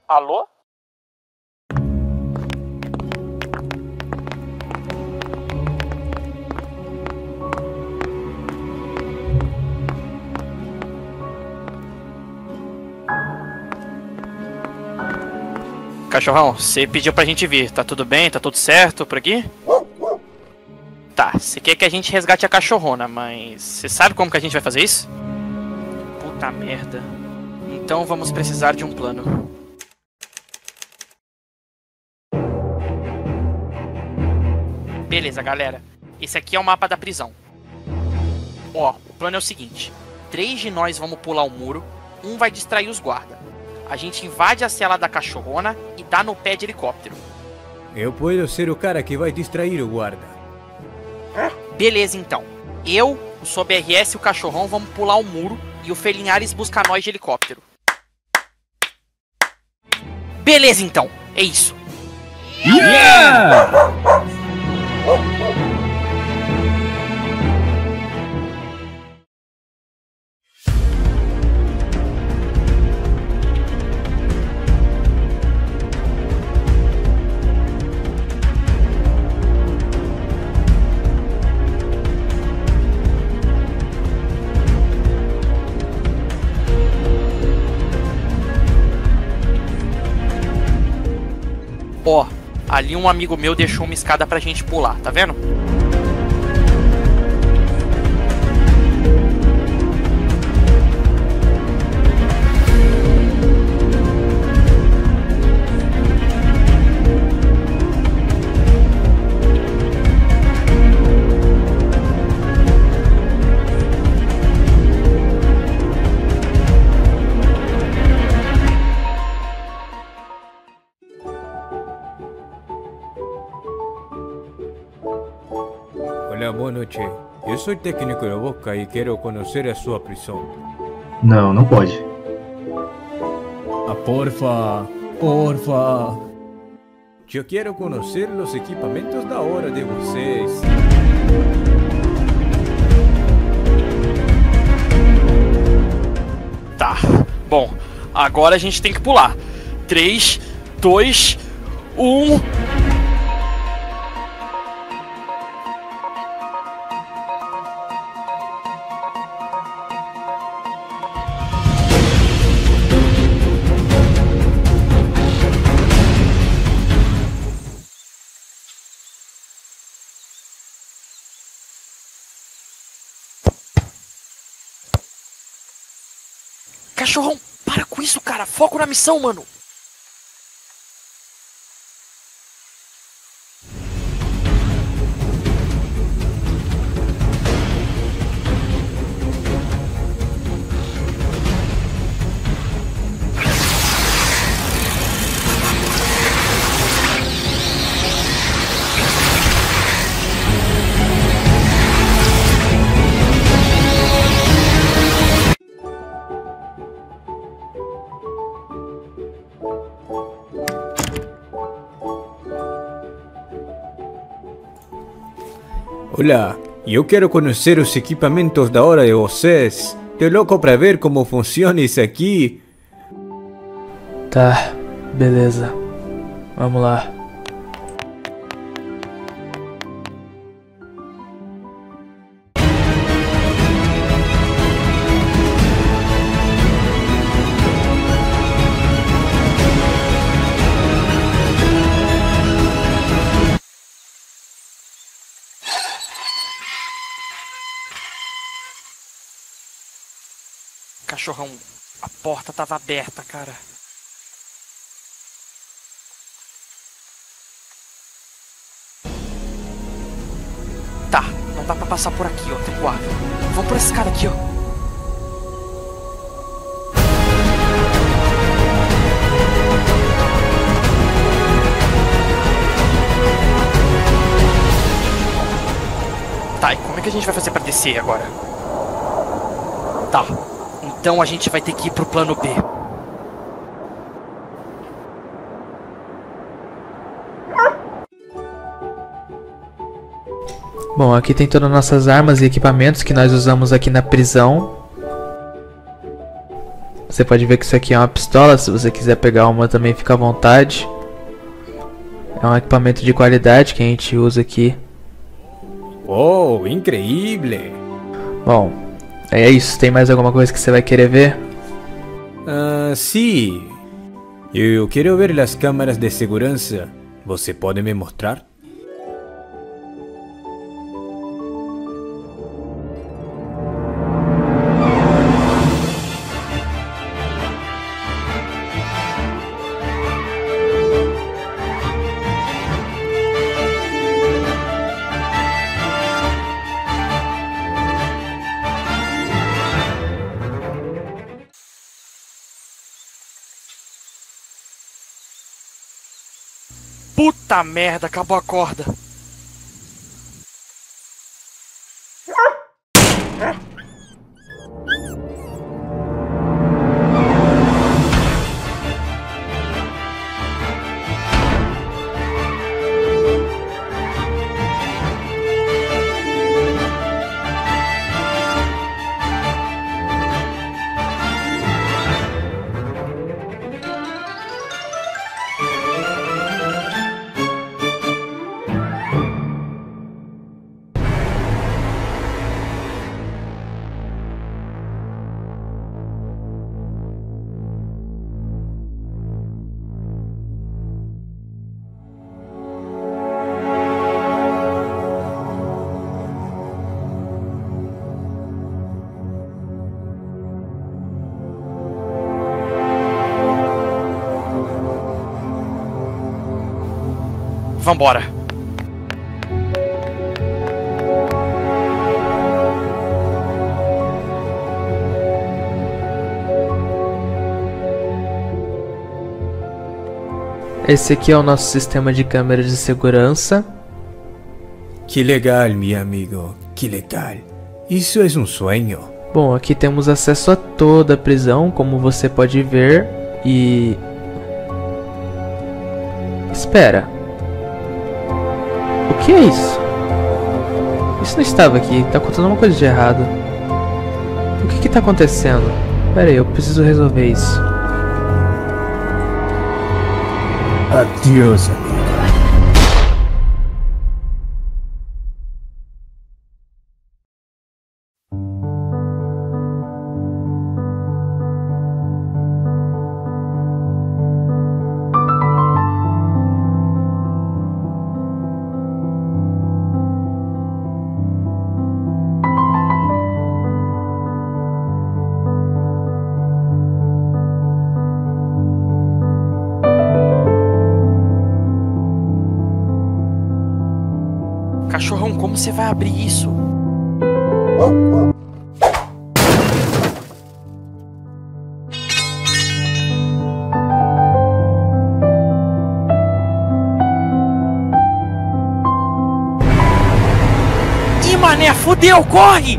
Alô? Cachorrão, você pediu pra gente vir, tá tudo bem? Tá tudo certo por aqui? Tá, você quer que a gente resgate a cachorrona, mas você sabe como que a gente vai fazer isso? Puta merda. Então vamos precisar de um plano. Beleza, galera. Esse aqui é o mapa da prisão. Ó, o plano é o seguinte. 3 de nós vamos pular o muro, um vai distrair os guardas. A gente invade a cela da cachorrona e dá no pé de helicóptero. Eu posso ser o cara que vai distrair o guarda. Beleza, então. Eu, o SoBRS e o cachorrão vamos pular o muro e o Felinhares busca nós de helicóptero. Beleza, então. É isso. Yeah! Ó, ali um amigo meu deixou uma escada pra gente pular, tá vendo? Olá, boa noite. Eu sou técnico de Boca e quero conhecer a sua prisão. Não, não pode. Ah, porfa, porfa. Eu quero conhecer os equipamentos da hora de vocês. Tá, bom, agora a gente tem que pular. 3, 2, 1... Cachorrão, para com isso, cara. Foco na missão, mano. Olá, eu quero conhecer os equipamentos da hora de vocês. Tô louco pra ver como funciona isso aqui. Tá, beleza. Vamos lá. Cachorrão, a porta tava aberta, cara. Tá, não dá pra passar por aqui, ó, tem guarda. Vamos por esse cara aqui, ó. Tá, e como é que a gente vai fazer pra descer agora? Tá. Então a gente vai ter que ir pro plano B. Bom, aqui tem todas as nossas armas e equipamentos que nós usamos aqui na prisão. Você pode ver que isso aqui é uma pistola. Se você quiser pegar uma também, fica à vontade. É um equipamento de qualidade que a gente usa aqui. Oh, increíble! Bom, é isso. Tem mais alguma coisa que você vai querer ver? Ah, sim. Eu quero ver as câmeras de segurança. Você pode me mostrar? Puta merda, acabou a corda. Vambora. Esse aqui é o nosso sistema de câmeras de segurança. Que legal, meu amigo. Que legal. Isso é um sonho. Bom, aqui temos acesso a toda a prisão, como você pode ver. E... espera. O que é isso? Isso não estava aqui. Tá acontecendo uma coisa de errado. O que que tá acontecendo? Pera aí, eu preciso resolver isso. Adeus, amigo. Cachorrão, como você vai abrir isso? Ih, mané, fudeu, corre!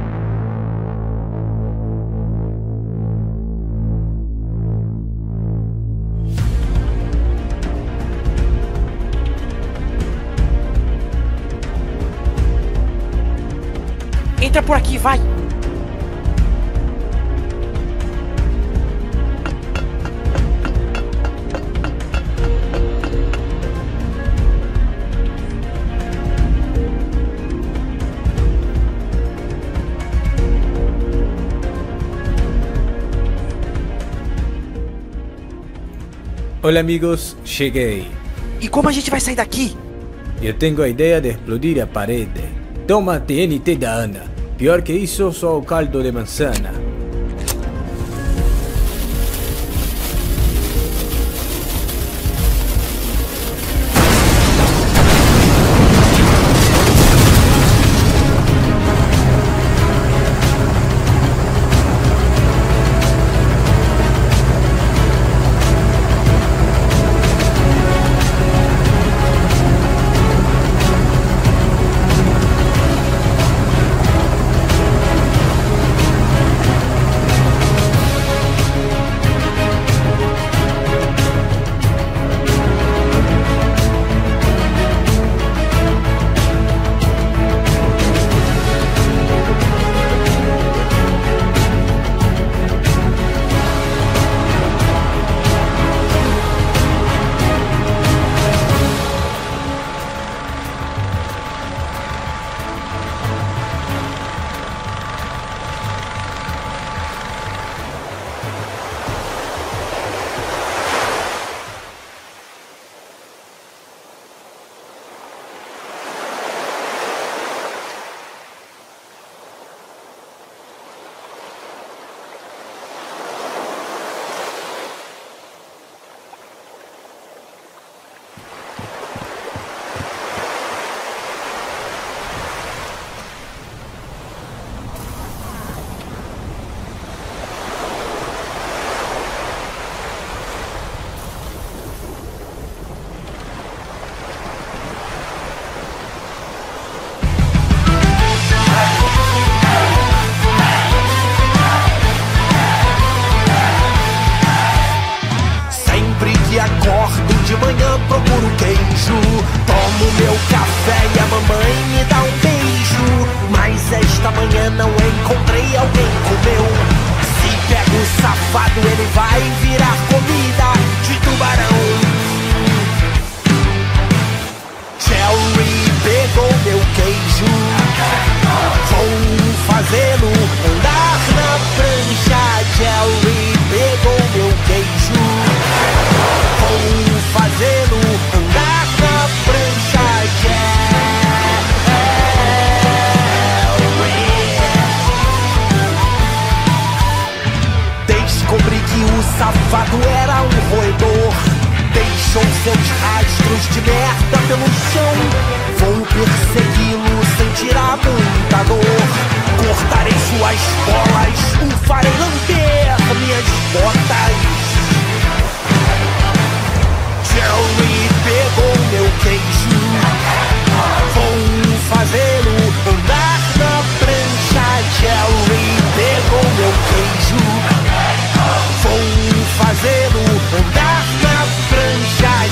Entra por aqui, vai! Olá, amigos. Cheguei. E como a gente vai sair daqui? Eu tenho a ideia de explodir a parede. Toma TNT da Ana. Pior que isso, só o caldo de manzana. queijo. Tomo meu café e a mamãe me dá um beijo. Mas esta manhã não encontrei alguém comeu. Se pega o safado, ele vai virar comida de tubarão. Cherry pegou meu queijo. Vou fazê-lo andar na prancha. Cherry pegou meu queijo. Vou fazê-lo andar na prancha. Descobri que o safado era um roedor. Deixou seus rastros de merda pelo chão. Vou persegui-lo sem tirar muita dor. Cortarei suas bolas, o farei lamber minhas botas. Cherry pegou meu queijo. Vou fazê-lo andar na prancha. Cherry pegou meu queijo. Vou fazê-lo andar na prancha.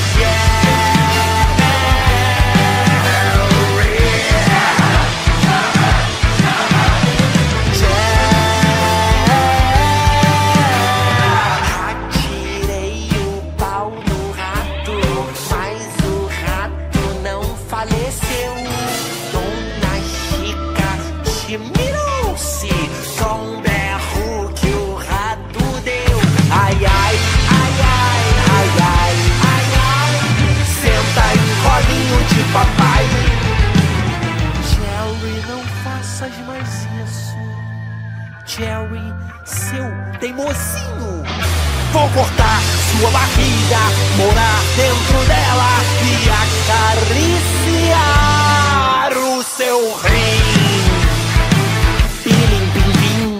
Atirei o pau no rato, mas o rato não faleceu. Dona Chica admirou-se com um berro que o rato deu. Ai, ai, ai, ai, ai, ai, ai, ai. Senta em colinho de papai. Cherry, não faças mais isso. Cherry, seu teimosinho. Vou cortar sua barriga, morar dentro dela e acariciar o seu rim. Pilim, pim, pim.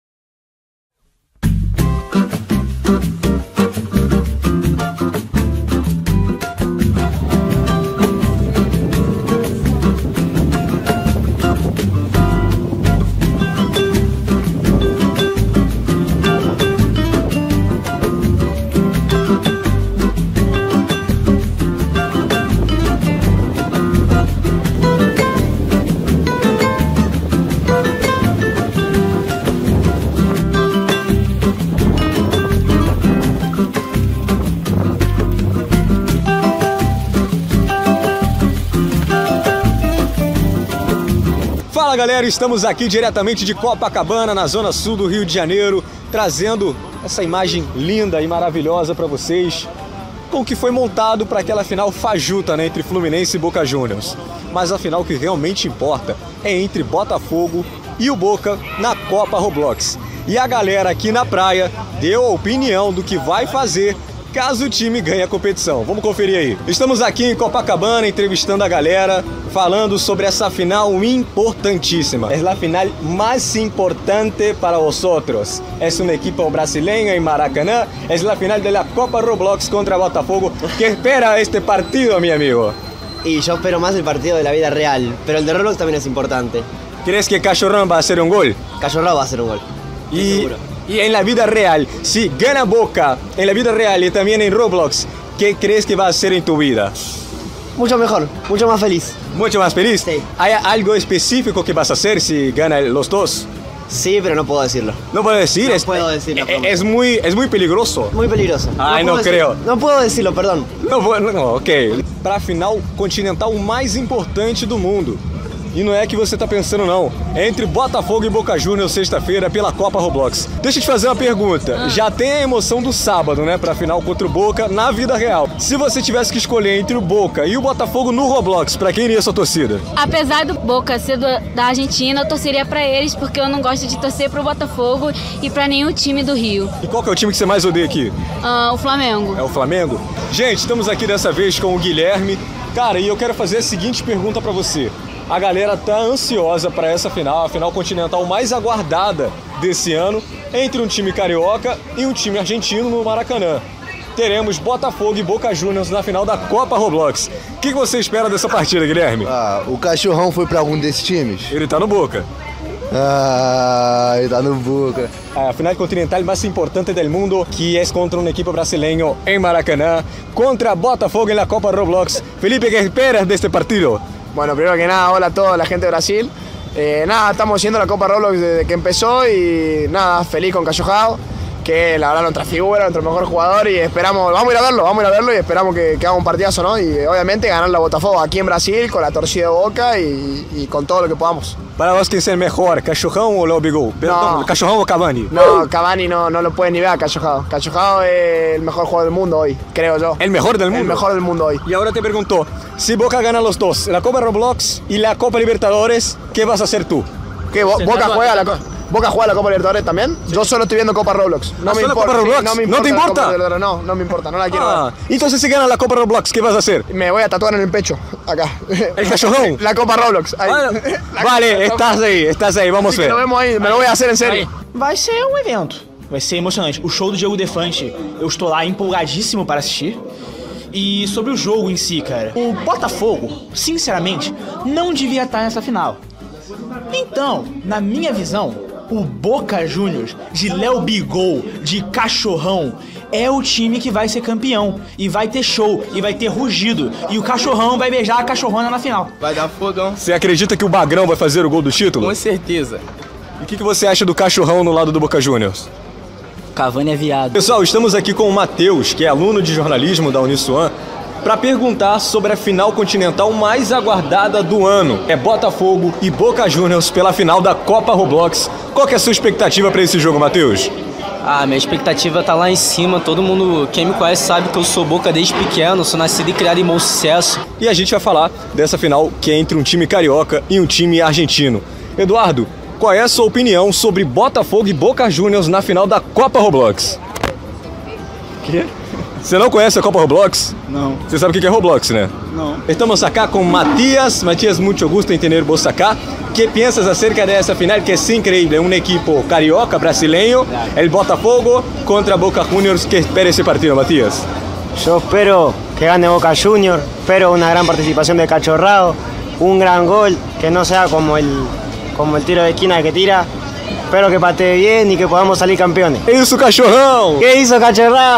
Fala galera, estamos aqui diretamente de Copacabana, na zona sul do Rio de Janeiro, trazendo essa imagem linda e maravilhosa para vocês, com o que foi montado para aquela final fajuta, né, entre Fluminense e Boca Juniors. Mas a final que realmente importa é entre Botafogo e o Boca na Copa Roblox. E a galera aqui na praia deu a opinião do que vai fazer caso o time ganhe a competição. Vamos conferir aí. Estamos aqui em Copacabana entrevistando a galera, falando sobre essa final importantíssima. É a final mais importante para vosotros. É uma equipe brasileña em Maracanã. É a final da Copa Roblox contra Botafogo. ¿Qué espera este partido, mi amigo? Y yo espero más el partido de la vida real, pero el de Roblox también es importante. ¿Crees que Cachorrão va a hacer un gol? Cachorro va a hacer un gol. Y en la vida real, si gana Boca en la vida real y también en Roblox, ¿qué crees que va a hacer en tu vida? Mucho mejor, mucho más feliz. ¿Mucho más feliz? Sí. ¿Hay algo específico que vas a hacer si gana los dos? Sí, pero no puedo decirlo. ¿No puedo decir? No puedo decirlo. Es muy peligroso. Muy peligroso. Ai, não creio. No puedo decirlo, perdón. Não, ok. Para a final continental mais importante do mundo. E não é que você tá pensando não. É entre Botafogo e Boca Juniors sexta-feira pela Copa Roblox. Deixa eu te fazer uma pergunta. Já tem a emoção do sábado, né? Pra final contra o Boca na vida real. Se você tivesse que escolher entre o Boca e o Botafogo no Roblox, pra quem iria sua torcida? Apesar do Boca ser da Argentina, eu torceria pra eles, porque eu não gosto de torcer pro Botafogo e pra nenhum time do Rio. E qual que é o time que você mais odeia aqui? O Flamengo. É o Flamengo? Gente, estamos aqui dessa vez com o Guilherme. Cara, e eu quero fazer a seguinte pergunta pra você. A galera tá ansiosa para essa final, a final continental mais aguardada desse ano, entre um time carioca e um time argentino no Maracanã. Teremos Botafogo e Boca Juniors na final da Copa Roblox. O que você espera dessa partida, Guilherme? O Cachorrão foi para algum desses times? Ele tá no Boca. Ay, está no Boca. A final continental más importante del mundo, que es contra un equipo brasileño en Maracaná, contra Botafogo en la Copa Roblox. Felipe, ¿qué esperas de este partido? Bueno, primero que nada, hola a toda la gente de Brasil. Nada, estamos haciendo la Copa Roblox desde que empezó y nada, feliz con Cachorrao, que la verdad nuestra figura, nuestro mejor jugador y esperamos, vamos a ir a verlo y esperamos que haga un partidazo, ¿no? Y obviamente ganar la Botafogo aquí en Brasil con la torcida de Boca y con todo lo que podamos. Para vos, ¿quién es el mejor, Cachorrão o Gabigol? Perdón, ¿Cachorrão o Cavani? No, Cavani no lo puede ni ver a Cachorrao. Cachorrao es el mejor jugador del mundo hoy, creo yo. ¿El mejor del mundo? El mejor del mundo hoy. Y ahora te pregunto, si Boca gana los dos, la Copa Roblox y la Copa Libertadores, ¿qué vas a hacer tú? ¿Qué, Boca juega la Copa Libertadores también? Sí. Yo solo estoy viendo Copa Roblox. No me importa. Copa Roblox? Sí, no me importa. ¿No te importa? No me importa, no la quiero ver. Entonces si gana la Copa Roblox, ¿qué vas a hacer? Me voy a tatuar en el pecho, acá. ¿El Cachorrão? La Copa Roblox. Ahí. Vale, estás ahí, vamos a ver. Lo vemos ahí, me lo voy a hacer en serio. Vai ser um evento, vai ser emocionante. O show do Diego Defante, eu estou lá empolgadíssimo para assistir. E sobre o jogo em si, cara, o Botafogo, sinceramente, não devia estar nessa final. Então, na minha visão, o Boca Juniors, de Léo Bigol, de Cachorrão, é o time que vai ser campeão. E vai ter show, e vai ter rugido. E o Cachorrão vai beijar a cachorrona na final. Vai dar fogão. Você acredita que o Bagrão vai fazer o gol do título? Com certeza. E o que você acha do Cachorrão no lado do Boca Juniors? Cavani é viado. Pessoal, estamos aqui com o Matheus, que é aluno de jornalismo da Uniswan, para perguntar sobre a final continental mais aguardada do ano. É Botafogo e Boca Juniors pela final da Copa Roblox. Qual que é a sua expectativa para esse jogo, Matheus? Minha expectativa tá lá em cima. Todo mundo, quem me conhece, sabe que eu sou Boca desde pequeno, sou nascido e criado em Bom Sucesso. E a gente vai falar dessa final que é entre um time carioca e um time argentino. Eduardo, qual é a sua opinião sobre Botafogo e Boca Juniors na final da Copa Roblox? ¿Qué? Você não conhece a Copa Roblox? No. Você sabe o que é Roblox, né? No. Estamos acá com Matías. Matías, muito gusto em tener vos acá. ¿Qué piensas acerca de esa final que es increíble? Un equipo carioca, brasileño, el Botafogo contra Boca Juniors. ¿Qué espera ese partido, Matías? Yo espero que gane Boca Juniors, espero una gran participación de Cachorrao, un gran gol, que no sea como el tiro de esquina que tira. Espero que patee bien y que podamos salir campeones. ¿Qué hizo Cachorrão? ¿Qué hizo Cachorrao?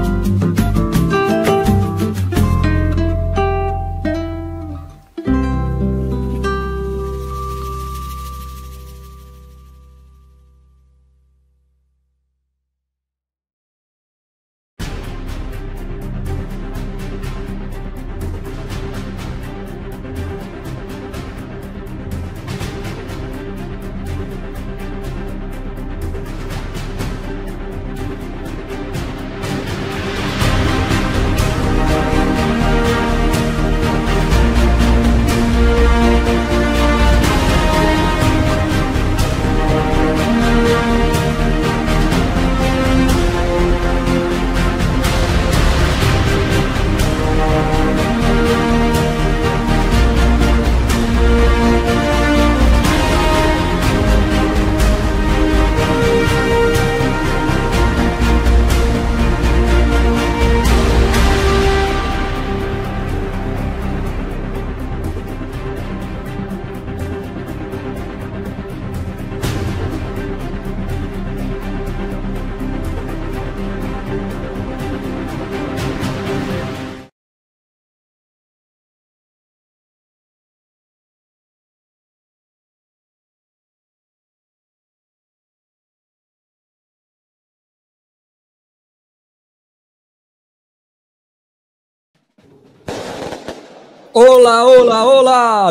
Olá, olá, olá!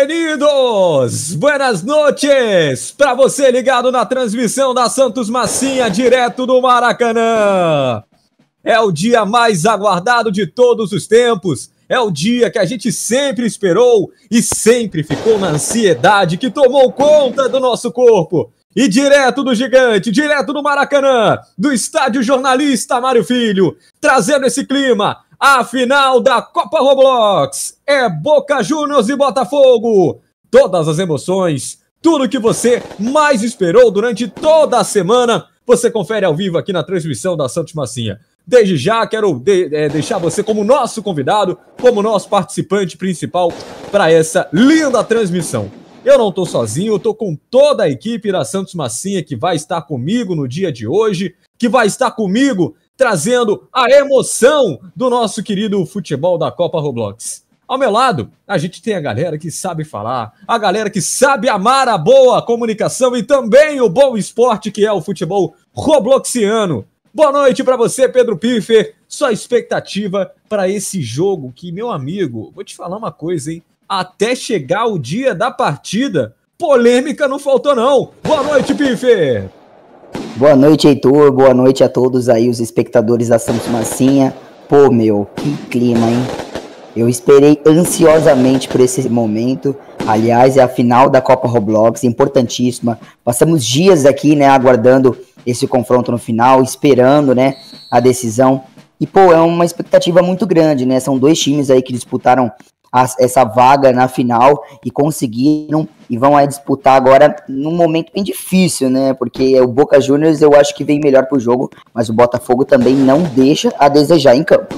Bem-vindos! Buenas noches! Para você ligado na transmissão da Santos Massinha, direto do Maracanã. É o dia mais aguardado de todos os tempos. É o dia que a gente sempre esperou e sempre ficou na ansiedade que tomou conta do nosso corpo. E direto do Gigante, direto do Maracanã, do Estádio Jornalista Mário Filho, trazendo esse clima. A final da Copa Roblox é Boca Juniors e Botafogo. Todas as emoções, tudo que você mais esperou durante toda a semana, você confere ao vivo aqui na transmissão da Santos Massinha. Desde já quero deixar você como nosso convidado, como nosso participante principal para essa linda transmissão. Eu não tô sozinho, eu tô com toda a equipe da Santos Massinha que vai estar comigo no dia de hoje, que vai estar comigo trazendo a emoção do nosso querido futebol da Copa Roblox. Ao meu lado, a gente tem a galera que sabe falar, a galera que sabe amar a boa comunicação e também o bom esporte que é o futebol robloxiano. Boa noite para você, Pedro Piffer. Sua expectativa para esse jogo que, meu amigo, vou te falar uma coisa, hein? Até chegar o dia da partida, polêmica não faltou não. Boa noite, Piffer. Boa noite, Heitor. Boa noite a todos aí, os espectadores da Santos Massinha. Pô, meu, que clima, hein? Eu esperei ansiosamente por esse momento. Aliás, é a final da Copa Roblox, importantíssima. Passamos dias aqui, né, aguardando esse confronto no final, esperando, né, a decisão. E, pô, é uma expectativa muito grande, né? São dois times aí que disputaram essa vaga na final e conseguiram e vão aí disputar agora num momento bem difícil, né? Porque o Boca Juniors eu acho que vem melhor pro jogo, mas o Botafogo também não deixa a desejar em campo.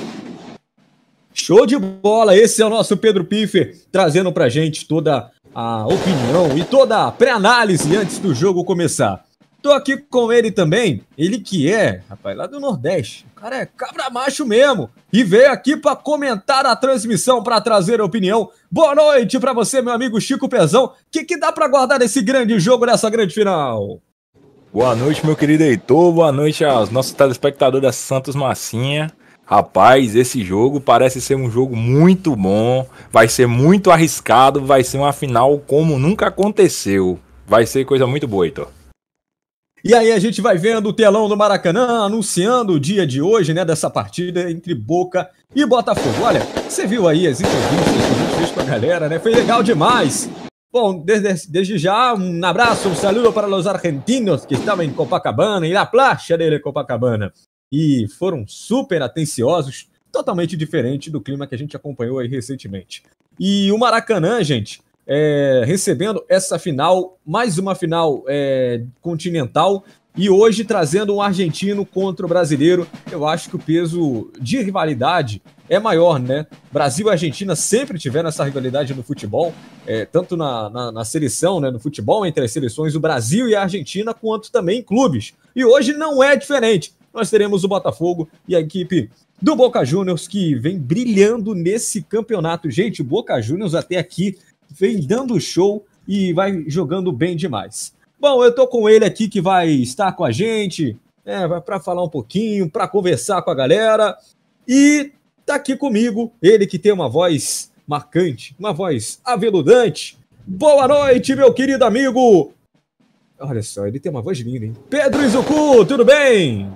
Show de bola, esse é o nosso Pedro Piffer, trazendo pra gente toda a opinião e toda a pré-análise antes do jogo começar. Tô aqui com ele também, ele que é, rapaz, lá do Nordeste, o cara é cabra macho mesmo, e veio aqui pra comentar a transmissão, pra trazer a opinião. Boa noite pra você, meu amigo Chico Pezão, o que dá pra guardar desse grande jogo, nessa grande final? Boa noite, meu querido Heitor, boa noite aos nossos telespectadores da Santos Massinha. Rapaz, esse jogo parece ser um jogo muito bom, vai ser muito arriscado, vai ser uma final como nunca aconteceu. Vai ser coisa muito boa, Heitor. E aí a gente vai vendo o telão do Maracanã anunciando o dia de hoje, né, dessa partida entre Boca e Botafogo. Olha, você viu aí as entrevistas que a gente fez com a galera, né? Foi legal demais. Bom, desde já, um abraço, um saludo para os argentinos que estavam em Copacabana, e na playa de Copacabana. E foram super atenciosos, totalmente diferente do clima que a gente acompanhou aí recentemente. E o Maracanã, gente, recebendo essa final, mais uma final continental, e hoje trazendo um argentino contra o brasileiro. Eu acho que o peso de rivalidade é maior, né? Brasil e Argentina sempre tiveram essa rivalidade no futebol, tanto na seleção, né, no futebol entre as seleções, o Brasil e a Argentina, quanto também em clubes. E hoje não é diferente. Nós teremos o Botafogo e a equipe do Boca Juniors que vem brilhando nesse campeonato. Gente, o Boca Juniors até aqui vem dando show e vai jogando bem demais. Bom, eu tô com ele aqui que vai estar com a gente, para falar um pouquinho, para conversar com a galera. E tá aqui comigo, ele que tem uma voz marcante, uma voz aveludante. Boa noite, meu querido amigo! Olha só, ele tem uma voz linda, hein? Pedro Izuku, tudo bem?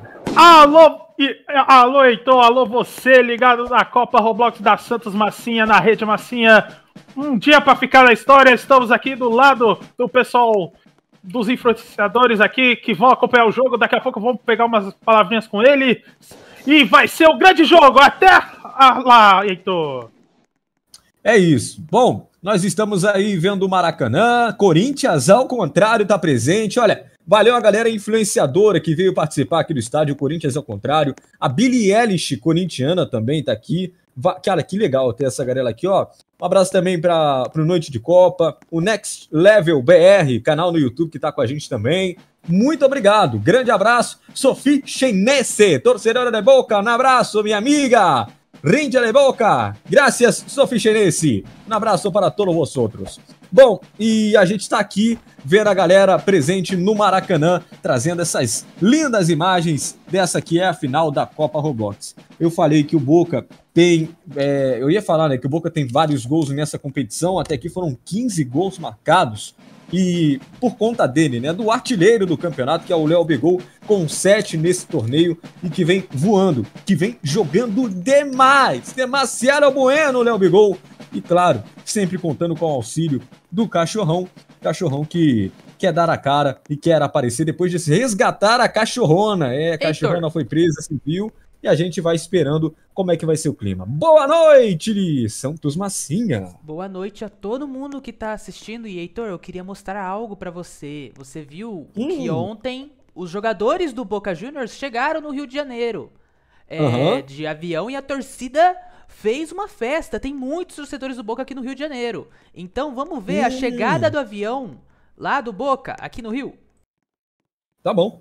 Alô, Heitor, alô você ligado na Copa Roblox da Santos Massinha, na Rede Massinha. Um dia para ficar na história, estamos aqui do lado do pessoal dos influenciadores aqui que vão acompanhar o jogo. Daqui a pouco vamos pegar umas palavrinhas com ele e vai ser um grande jogo. Até lá, Heitor. É isso. Bom, nós estamos aí vendo o Maracanã, Corinthians ao contrário tá presente, olha... Valeu a galera influenciadora que veio participar aqui do estádio, Corinthians ao contrário. A Billie Eilish, corintiana, também tá aqui. Cara, que legal ter essa galera aqui, ó. Um abraço também pro Noite de Copa, o Next Level BR, canal no YouTube que tá com a gente também. Muito obrigado, grande abraço. Sophie Chenese, torcedora de Boca, um abraço, minha amiga. Rinde de Boca, graças, Sophie Chenese. Um abraço para todos vocês. Bom, e a gente tá aqui vendo a galera presente no Maracanã, trazendo essas lindas imagens dessa que é a final da Copa Roblox. Eu falei que o Boca tem... eu ia falar, né, que o Boca tem vários gols nessa competição, até aqui foram 15 gols marcados, e por conta dele, né, do artilheiro do campeonato, que é o Léo Begol, com 7 nesse torneio, e que vem voando, que vem jogando demais, demasiado bueno, Léo Begol. E claro, sempre contando com o auxílio do Cachorrão que quer dar a cara e quer aparecer depois de se resgatar a cachorrona. A cachorrona foi presa, se viu, e a gente vai esperando como é que vai ser o clima. Boa noite, Santos Massinha. Boa noite a todo mundo que tá assistindo. E Heitor, eu queria mostrar algo pra você. Você viu que ontem os jogadores do Boca Juniors chegaram no Rio de Janeiro de avião, e a torcida fez uma festa. Tem muitos torcedores do Boca aqui no Rio de Janeiro. Então vamos ver a chegada do avião lá do Boca, aqui no Rio. Tá bom.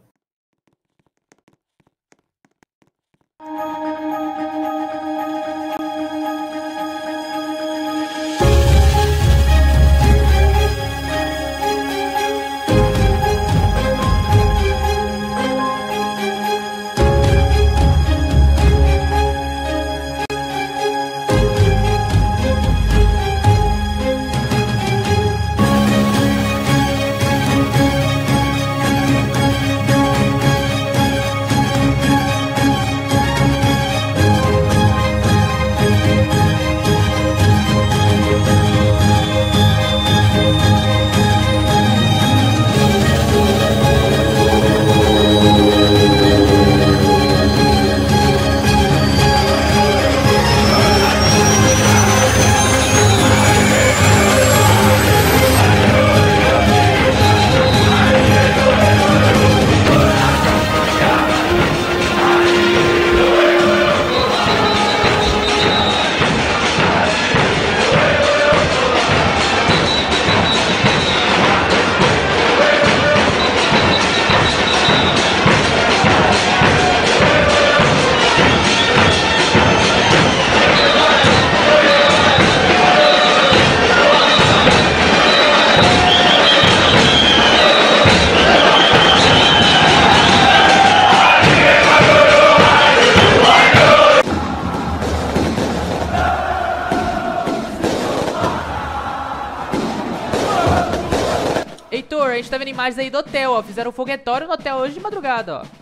Heitor, a gente tá vendo imagens aí do hotel, ó. Fizeram um foguetório no hotel hoje de madrugada, ó.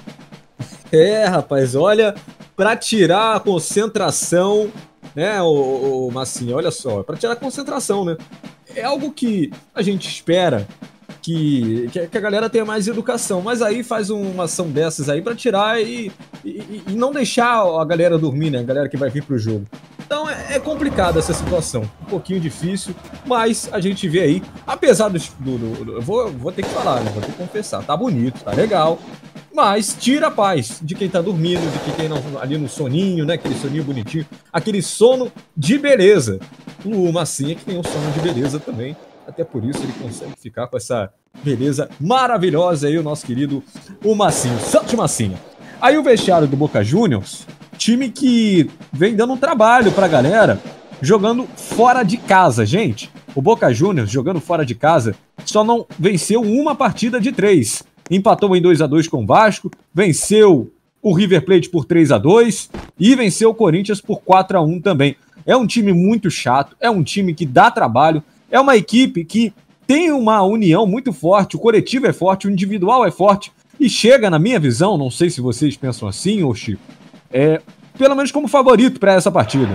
É, rapaz, olha, pra tirar a concentração, né, o Massinha, olha só, pra tirar a concentração, né? É algo que a gente espera que a galera tenha mais educação, mas aí faz uma ação dessas aí pra tirar e não deixar a galera dormir, né? A galera que vai vir pro jogo. Então é complicada essa situação, um pouquinho difícil, mas a gente vê aí, apesar eu vou ter que falar, né? Vou ter que confessar, tá bonito, tá legal, mas tira a paz de quem tá dormindo, de quem tem ali no soninho, né? Aquele soninho bonitinho, aquele sono de beleza. O Massinha que tem um sono de beleza também, até por isso ele consegue ficar com essa beleza maravilhosa aí, o nosso querido o Massinho, Santos Massinha. Aí o vestiário do Boca Juniors, time que vem dando um trabalho pra galera, jogando fora de casa, gente. O Boca Juniors, jogando fora de casa, só não venceu uma partida de 3. Empatou em 2-2 com o Vasco, venceu o River Plate por 3-2 e venceu o Corinthians por 4-1 também. É um time muito chato, é um time que dá trabalho, é uma equipe que tem uma união muito forte, o coletivo é forte, o individual é forte e chega, na minha visão, não sei se vocês pensam assim, ô Chico, pelo menos como favorito para essa partida.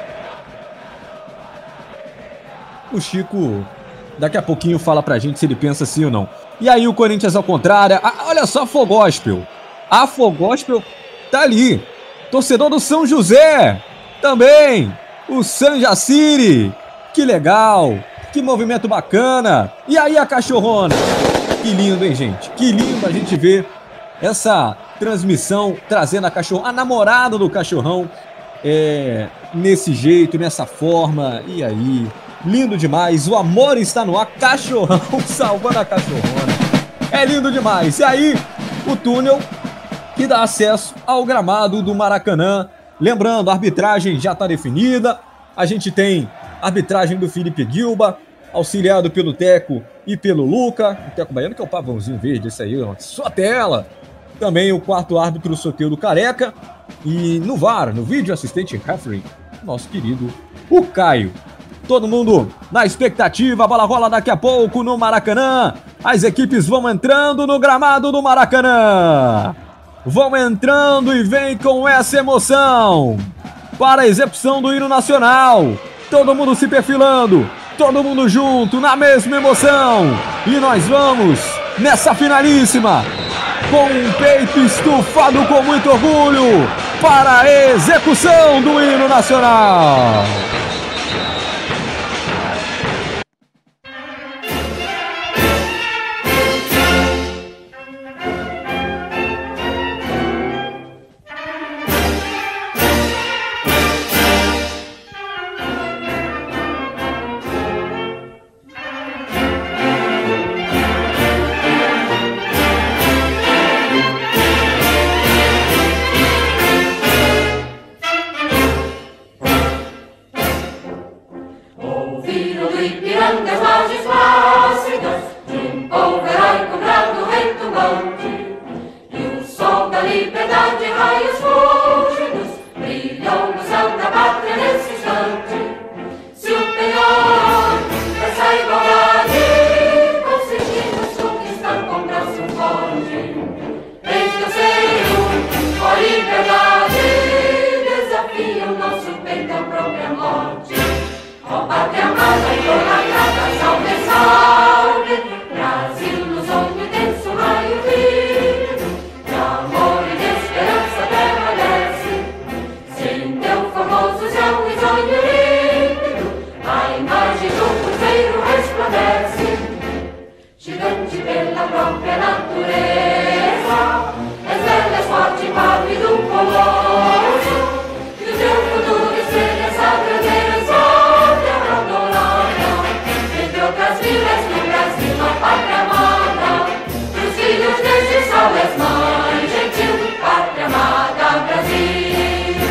O Chico daqui a pouquinho fala pra gente se ele pensa assim ou não. E aí o Corinthians ao contrário, olha só a Fogospel. A Fogospel tá ali. Torcedor do São José também. O San Jaciri. Que legal. Que movimento bacana. E aí a cachorrona. Que lindo, hein, gente? Que lindo a gente ver essa transmissão trazendo a namorada do cachorrão nesse jeito, nessa forma. E aí, lindo demais. O amor está no ar. Cachorrão salvando a cachorrona. É lindo demais. E aí, o túnel que dá acesso ao gramado do Maracanã. Lembrando, a arbitragem já está definida. A gente tem a arbitragem do Felipe Gilba, auxiliado pelo Teco e pelo Luca. O Teco Baiano, que é o pavãozinho verde, esse aí, ó, sua tela. Também o quarto árbitro, o Soteldo Careca. E no VAR, no vídeo assistente referee, nosso querido, o Caio. Todo mundo na expectativa, a bola rola daqui a pouco no Maracanã. As equipes vão entrando no gramado do Maracanã. Vão entrando e vem com essa emoção para a execução do hino nacional. Todo mundo se perfilando, todo mundo junto, na mesma emoção. E nós vamos nessa finalíssima, com um peito estufado com muito orgulho, para a execução do hino nacional. pátria amada idolatrada, salve, salve, Brasil no sonho denso, raio vivo, de amor e de esperança permanece, sem teu formoso céu risonho límpido, a imagem do cruzeiro resplandece, gigante pela própria natureza, és bela, és forte, pálido, colosso, e o teu futuro espelha essa grandeza, terra adorada, entre outras vilas do Brasil, a pátria amada, dos filhos deste sol és mãe gentil, pátria amada, Brasil.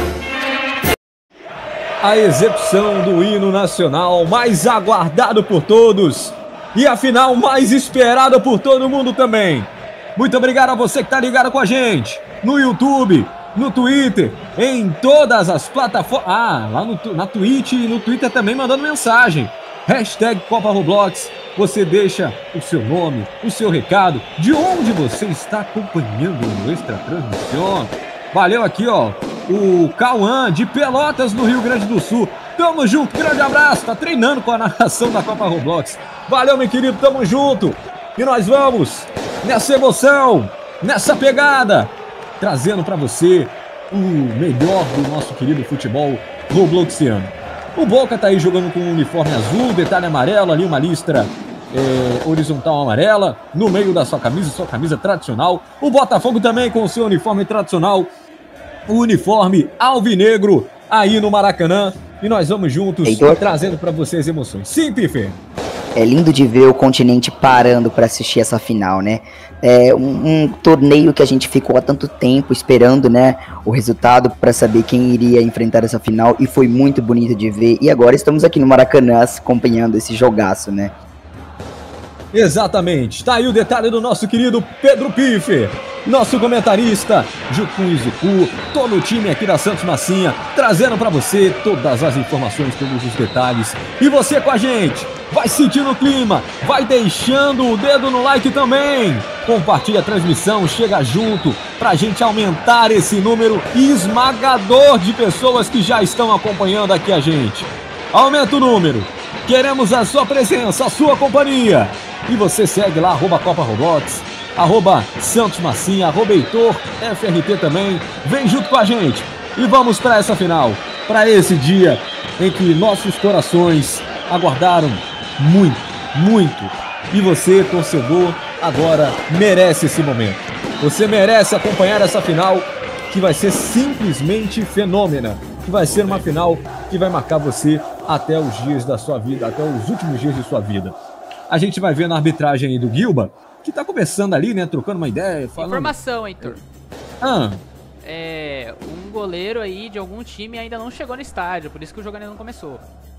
A execução do hino nacional mais aguardado por todos e a final mais esperada por todo mundo também. Muito obrigado a você que está ligado com a gente no YouTube, no Twitter, em todas as plataformas. Lá na Twitch e no Twitter também mandando mensagem. Hashtag Copa Roblox. Você deixa o seu nome, o seu recado, de onde você está acompanhando o Extra Transmissão. Valeu aqui, ó, o Cauã de Pelotas, no Rio Grande do Sul. Tamo junto, grande abraço. Tá treinando com a narração da Copa Roblox. Valeu, meu querido, tamo junto. E nós vamos nessa emoção, nessa pegada, trazendo pra você o melhor do nosso querido futebol robloxiano. O Boca tá aí jogando com um uniforme azul, detalhe amarelo, ali uma listra horizontal amarela, no meio da sua camisa tradicional. O Botafogo também com o seu uniforme tradicional, o uniforme alvinegro, aí no Maracanã. E nós vamos juntos, Heitor, trazendo pra vocês emoções. Sim, Pife. É lindo de ver o continente parando para assistir essa final, né? É um torneio que a gente ficou há tanto tempo esperando, né? O resultado para saber quem iria enfrentar essa final, e foi muito bonito de ver. E agora estamos aqui no Maracanã acompanhando esse jogaço, né? Exatamente. Tá aí o detalhe do nosso querido Pedro Pife, nosso comentarista, junto com o Izuku, todo o time aqui da Santos Massinha, trazendo pra você todas as informações, todos os detalhes. E você com a gente, vai sentindo o clima, vai deixando o dedo no like também. Compartilha a transmissão, chega junto pra gente aumentar esse número esmagador de pessoas que já estão acompanhando aqui a gente. Aumenta o número. Queremos a sua presença, a sua companhia. E você segue lá, @Copa Roblox, @Santos Massinha, @Heitor FRT também. Vem junto com a gente e vamos para essa final, para esse dia em que nossos corações aguardaram muito, muito. E você, torcedor, agora merece esse momento. Você merece acompanhar essa final, que vai ser simplesmente fenômena. Que vai ser uma final que vai marcar você até os dias da sua vida, até os últimos dias de sua vida. A gente vai ver na arbitragem aí do Gilba, que tá começando ali, né, trocando uma ideia, falando... Informação, Heitor. Um goleiro aí de algum time ainda não chegou no estádio, por isso que o jogo ainda não começou.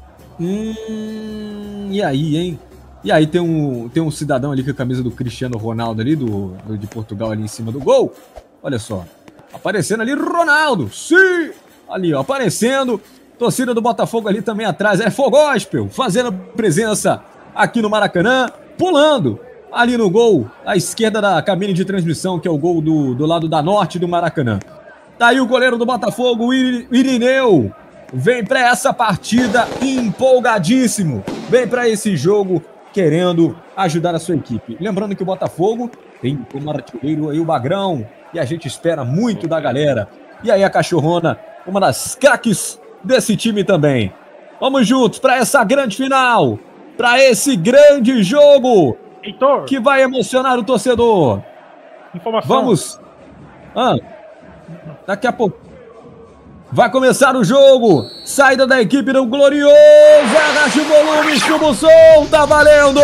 E aí, hein? E aí tem um cidadão ali com a camisa do Cristiano Ronaldo ali, de Portugal, ali em cima do gol. Olha só, aparecendo ali Ronaldo, sim! Ali, ó, aparecendo, torcida do Botafogo ali também atrás, é Fogóspel, fazendo presença aqui no Maracanã, pulando ali no gol, à esquerda da cabine de transmissão, que é o gol do lado da norte do Maracanã. Tá aí o goleiro do Botafogo, o Irineu, vem pra essa partida empolgadíssimo, vem pra esse jogo querendo ajudar a sua equipe. Lembrando que o Botafogo tem como artilheiro aí o Bagrão, e a gente espera muito da galera. E aí a Cachorrona, uma das craques desse time também. Vamos juntos para essa grande final, para esse grande jogo, Heitor, que vai emocionar o torcedor. Informação. Vamos. Daqui a pouco vai começar o jogo. Saída da equipe do Glorioso. Arraste o volume, chuva o som, tá valendo.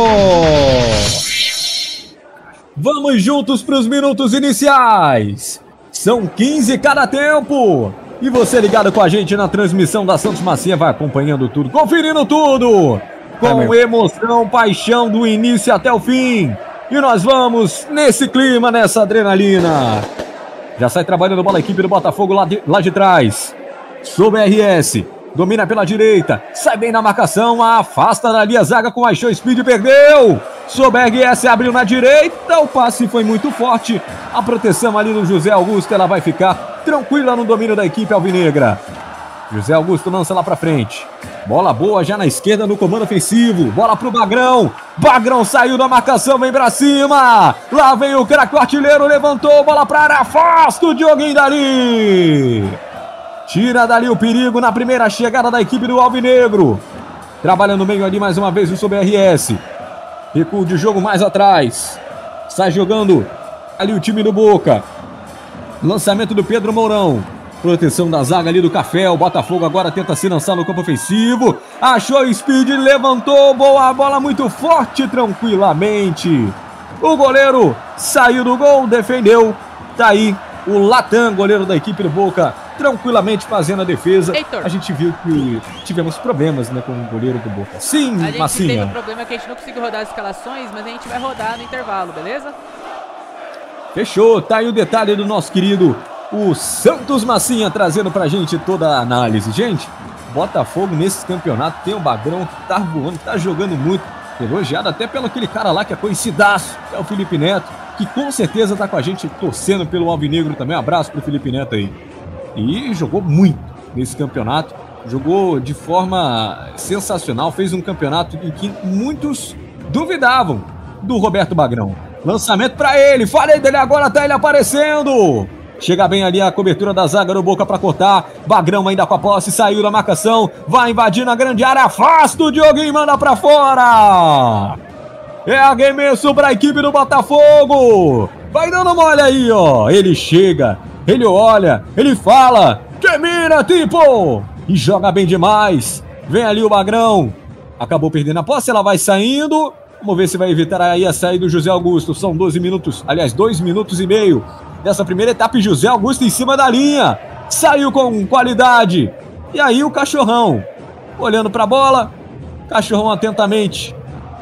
Vamos juntos para os minutos iniciais. São 15 cada tempo. E você ligado com a gente na transmissão da Santos Massinha vai acompanhando tudo, conferindo tudo. Com emoção, paixão do início até o fim. E nós vamos nesse clima, nessa adrenalina. Já sai trabalhando a bola a equipe do Botafogo lá de trás. Sob RS. Domina pela direita. Sai bem na marcação. Afasta dali a zaga com a Show Speed. Perdeu. Sob RS abriu na direita. O passe foi muito forte. A proteção ali do José Augusto. Ela vai ficar tranquila no domínio da equipe alvinegra. José Augusto lança lá pra frente. Bola boa já na esquerda no comando ofensivo. Bola pro Bagrão. Bagrão saiu da marcação, vem pra cima. Lá vem o craque, o artilheiro, levantou. Bola pra área, afasta o Dioguinho dali. Tira dali o perigo na primeira chegada da equipe do Alvinegro. Trabalha no meio ali mais uma vez o SoBRS. Recuo de jogo mais atrás. Sai jogando ali o time do Boca. Lançamento do Pedro Mourão. Proteção da zaga ali do Café. O Botafogo agora tenta se lançar no campo ofensivo. Achou o Speed, levantou. Boa bola, muito forte, tranquilamente. O goleiro saiu do gol, defendeu. Tá aí o Latam, goleiro da equipe do Boca, tranquilamente fazendo a defesa. Heitor. A gente viu que tivemos problemas, né, com o goleiro do Boca. Sim, A gente Massinha. teve um problema que a gente não conseguiu rodar as escalações, mas a gente vai rodar no intervalo, beleza? Fechou, tá aí o detalhe do nosso querido o Santos Massinha, trazendo pra gente toda a análise. Gente, Botafogo nesse campeonato tem o Bagrão que tá voando, tá jogando muito, elogiado até pelo aquele cara lá que é conhecidaço, que é o Felipe Neto, que com certeza tá com a gente torcendo pelo Alvinegro também. Um abraço pro Felipe Neto aí. E jogou muito nesse campeonato, jogou de forma sensacional, fez um campeonato em que muitos duvidavam do Roberto Bagrão. Lançamento pra ele, falei dele agora, tá ele aparecendo. Chega bem ali a cobertura da zaga do Boca pra cortar. Bagrão ainda com a posse, saiu da marcação, vai invadindo a grande área, afasta o Dioguinho, manda pra fora. É arremesso pra equipe do Botafogo. Vai dando mole aí, ó. Ele chega, ele olha, ele fala, que mira, tipo! E joga bem demais. Vem ali o Bagrão. Acabou perdendo a posse, ela vai saindo. Vamos ver se vai evitar aí a saída do José Augusto. São 12 minutos, aliás, 2 minutos e meio dessa primeira etapa. E José Augusto em cima da linha. Saiu com qualidade. E aí o Cachorrão, olhando pra bola. Cachorrão atentamente.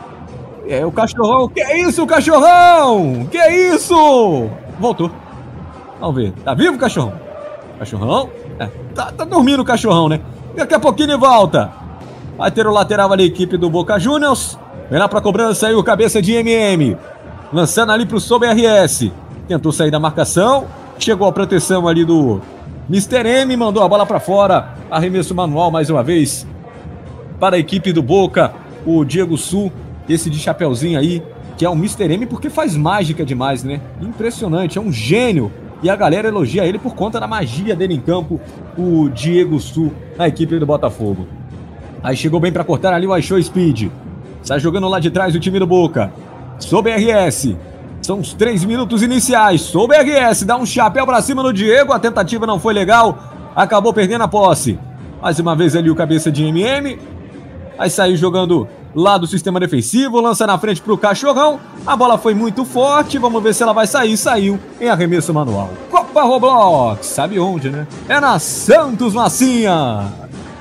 É o Cachorrão. Que é isso, Cachorrão? Que é isso? Voltou. Vamos ver. Tá vivo o Cachorrão? Cachorrão? É, tá dormindo o Cachorrão, né? Daqui a pouquinho ele volta. Vai ter o lateral ali, a equipe do Boca Juniors. Vem lá pra cobrança aí o cabeça de MM. Lançando ali pro SoBRS. Tentou sair da marcação. Chegou a proteção ali do Mr. M. Mandou a bola pra fora. Arremesso manual mais uma vez para a equipe do Boca. O Diego Sul, esse de chapeuzinho aí, que é o Mr. M porque faz mágica demais, né? Impressionante, é um gênio. E a galera elogia ele por conta da magia dele em campo. O Diego Sul, na equipe do Botafogo. Aí chegou bem pra cortar ali o Aisho Speed. Sai jogando lá de trás o time do Boca. SoBRS. São os 3 minutos iniciais. SoBRS dá um chapéu pra cima no Diego. A tentativa não foi legal. Acabou perdendo a posse. Mais uma vez ali o cabeça de MM. Aí saiu jogando lá do sistema defensivo. Lança na frente pro Cachorrão. A bola foi muito forte. Vamos ver se ela vai sair. Saiu em arremesso manual. Copa Roblox. Sabe onde, né? É na Santos Massinha.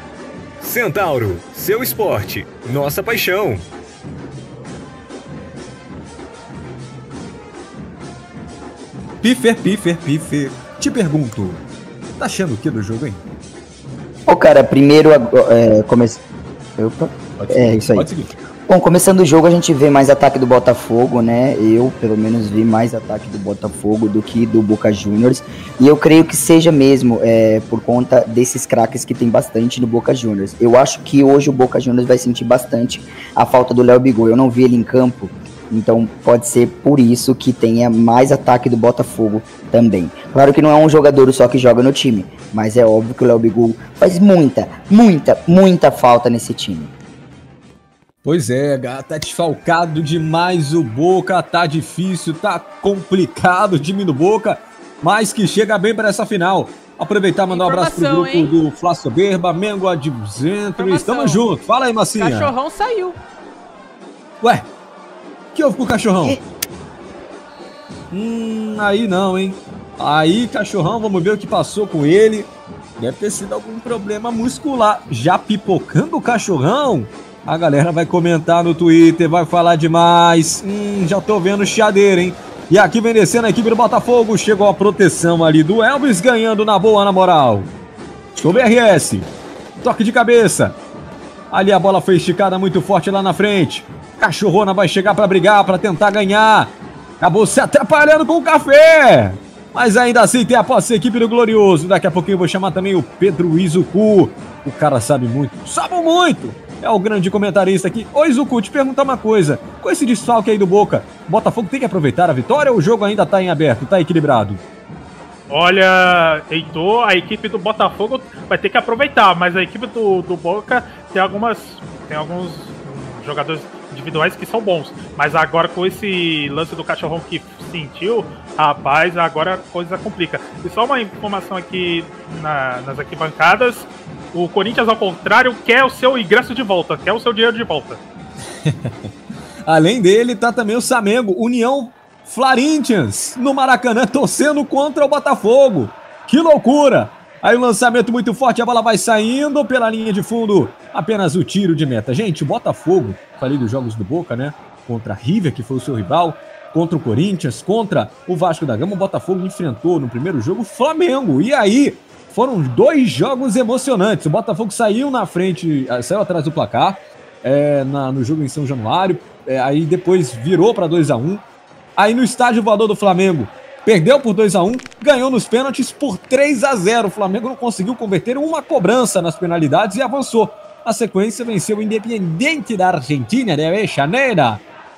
Centauro, seu esporte, nossa paixão. Piffer. Te pergunto, tá achando o que do jogo, hein? Ô, cara, primeiro... Opa, é isso aí. Pode seguir. Bom, começando o jogo a gente vê mais ataque do Botafogo, né? Eu, pelo menos, vi mais ataque do Botafogo do que do Boca Juniors. E eu creio que seja mesmo por conta desses craques que tem bastante no Boca Juniors. Eu acho que hoje o Boca Juniors vai sentir bastante a falta do Léo Bigol. Eu não vi ele em campo, então pode ser por isso que tenha mais ataque do Botafogo também. Claro que não é um jogador só que joga no time, mas é óbvio que o Léo Bigol faz muita falta nesse time. Pois é, tá desfalcado demais o Boca, tá difícil, tá complicado o time do Boca, mas que chega bem para essa final. Aproveitar e mandar um abraço pro grupo do Flá Soberba, Mengo Adventures, estamos juntos. Fala aí, Massinha. Cachorrão saiu. Ué, o que houve com o Cachorrão? Aí não, hein? Aí, Cachorrão, vamos ver o que passou com ele. Deve ter sido algum problema muscular. Já pipocando o Cachorrão? A galera vai comentar no Twitter, vai falar demais. Já tô vendo chiadeira, hein? E aqui vem descendo a equipe do Botafogo. Chegou a proteção ali do Elvis, ganhando na boa, na moral. SoBRS. Toque de cabeça. Ali a bola foi esticada muito forte lá na frente. Cachorrona vai chegar pra brigar, pra tentar ganhar. Acabou se atrapalhando com o Café. Mas ainda assim tem a posse da equipe do Glorioso. Daqui a pouquinho eu vou chamar também o Pedro Izuku. O cara sabe muito. Sabe muito! É o grande comentarista aqui. Ô Izuku, te perguntar uma coisa. Com esse desfalque aí do Boca, o Botafogo tem que aproveitar a vitória ou o jogo ainda tá em aberto, tá equilibrado? Olha, Heitor, a equipe do Botafogo vai ter que aproveitar, mas a equipe do Boca tem alguns jogadores individuais que são bons. Mas agora com esse lance do Cachorrão que sentiu, rapaz, agora a coisa complica. E só uma informação aqui nas arquibancadas, o Corinthians, ao contrário, quer o seu ingresso de volta, quer o seu dinheiro de volta. Além dele, tá também o Samengo, União Florentians, no Maracanã, torcendo contra o Botafogo. Que loucura! Aí o lançamento muito forte, a bola vai saindo pela linha de fundo, apenas o tiro de meta. Gente, o Botafogo, falei dos jogos do Boca, né? Contra a River, que foi o seu rival, contra o Corinthians, contra o Vasco da Gama, o Botafogo enfrentou no primeiro jogo o Flamengo. E aí, foram 2 jogos emocionantes. O Botafogo saiu na frente, saiu atrás do placar, no jogo em São Januário, aí depois virou para 2-1. Aí no estádio voador do Flamengo, perdeu por 2-1, ganhou nos pênaltis por 3-0. O Flamengo não conseguiu converter uma cobrança nas penalidades e avançou. Na sequência, venceu o Independiente da Argentina, de Avejaneira,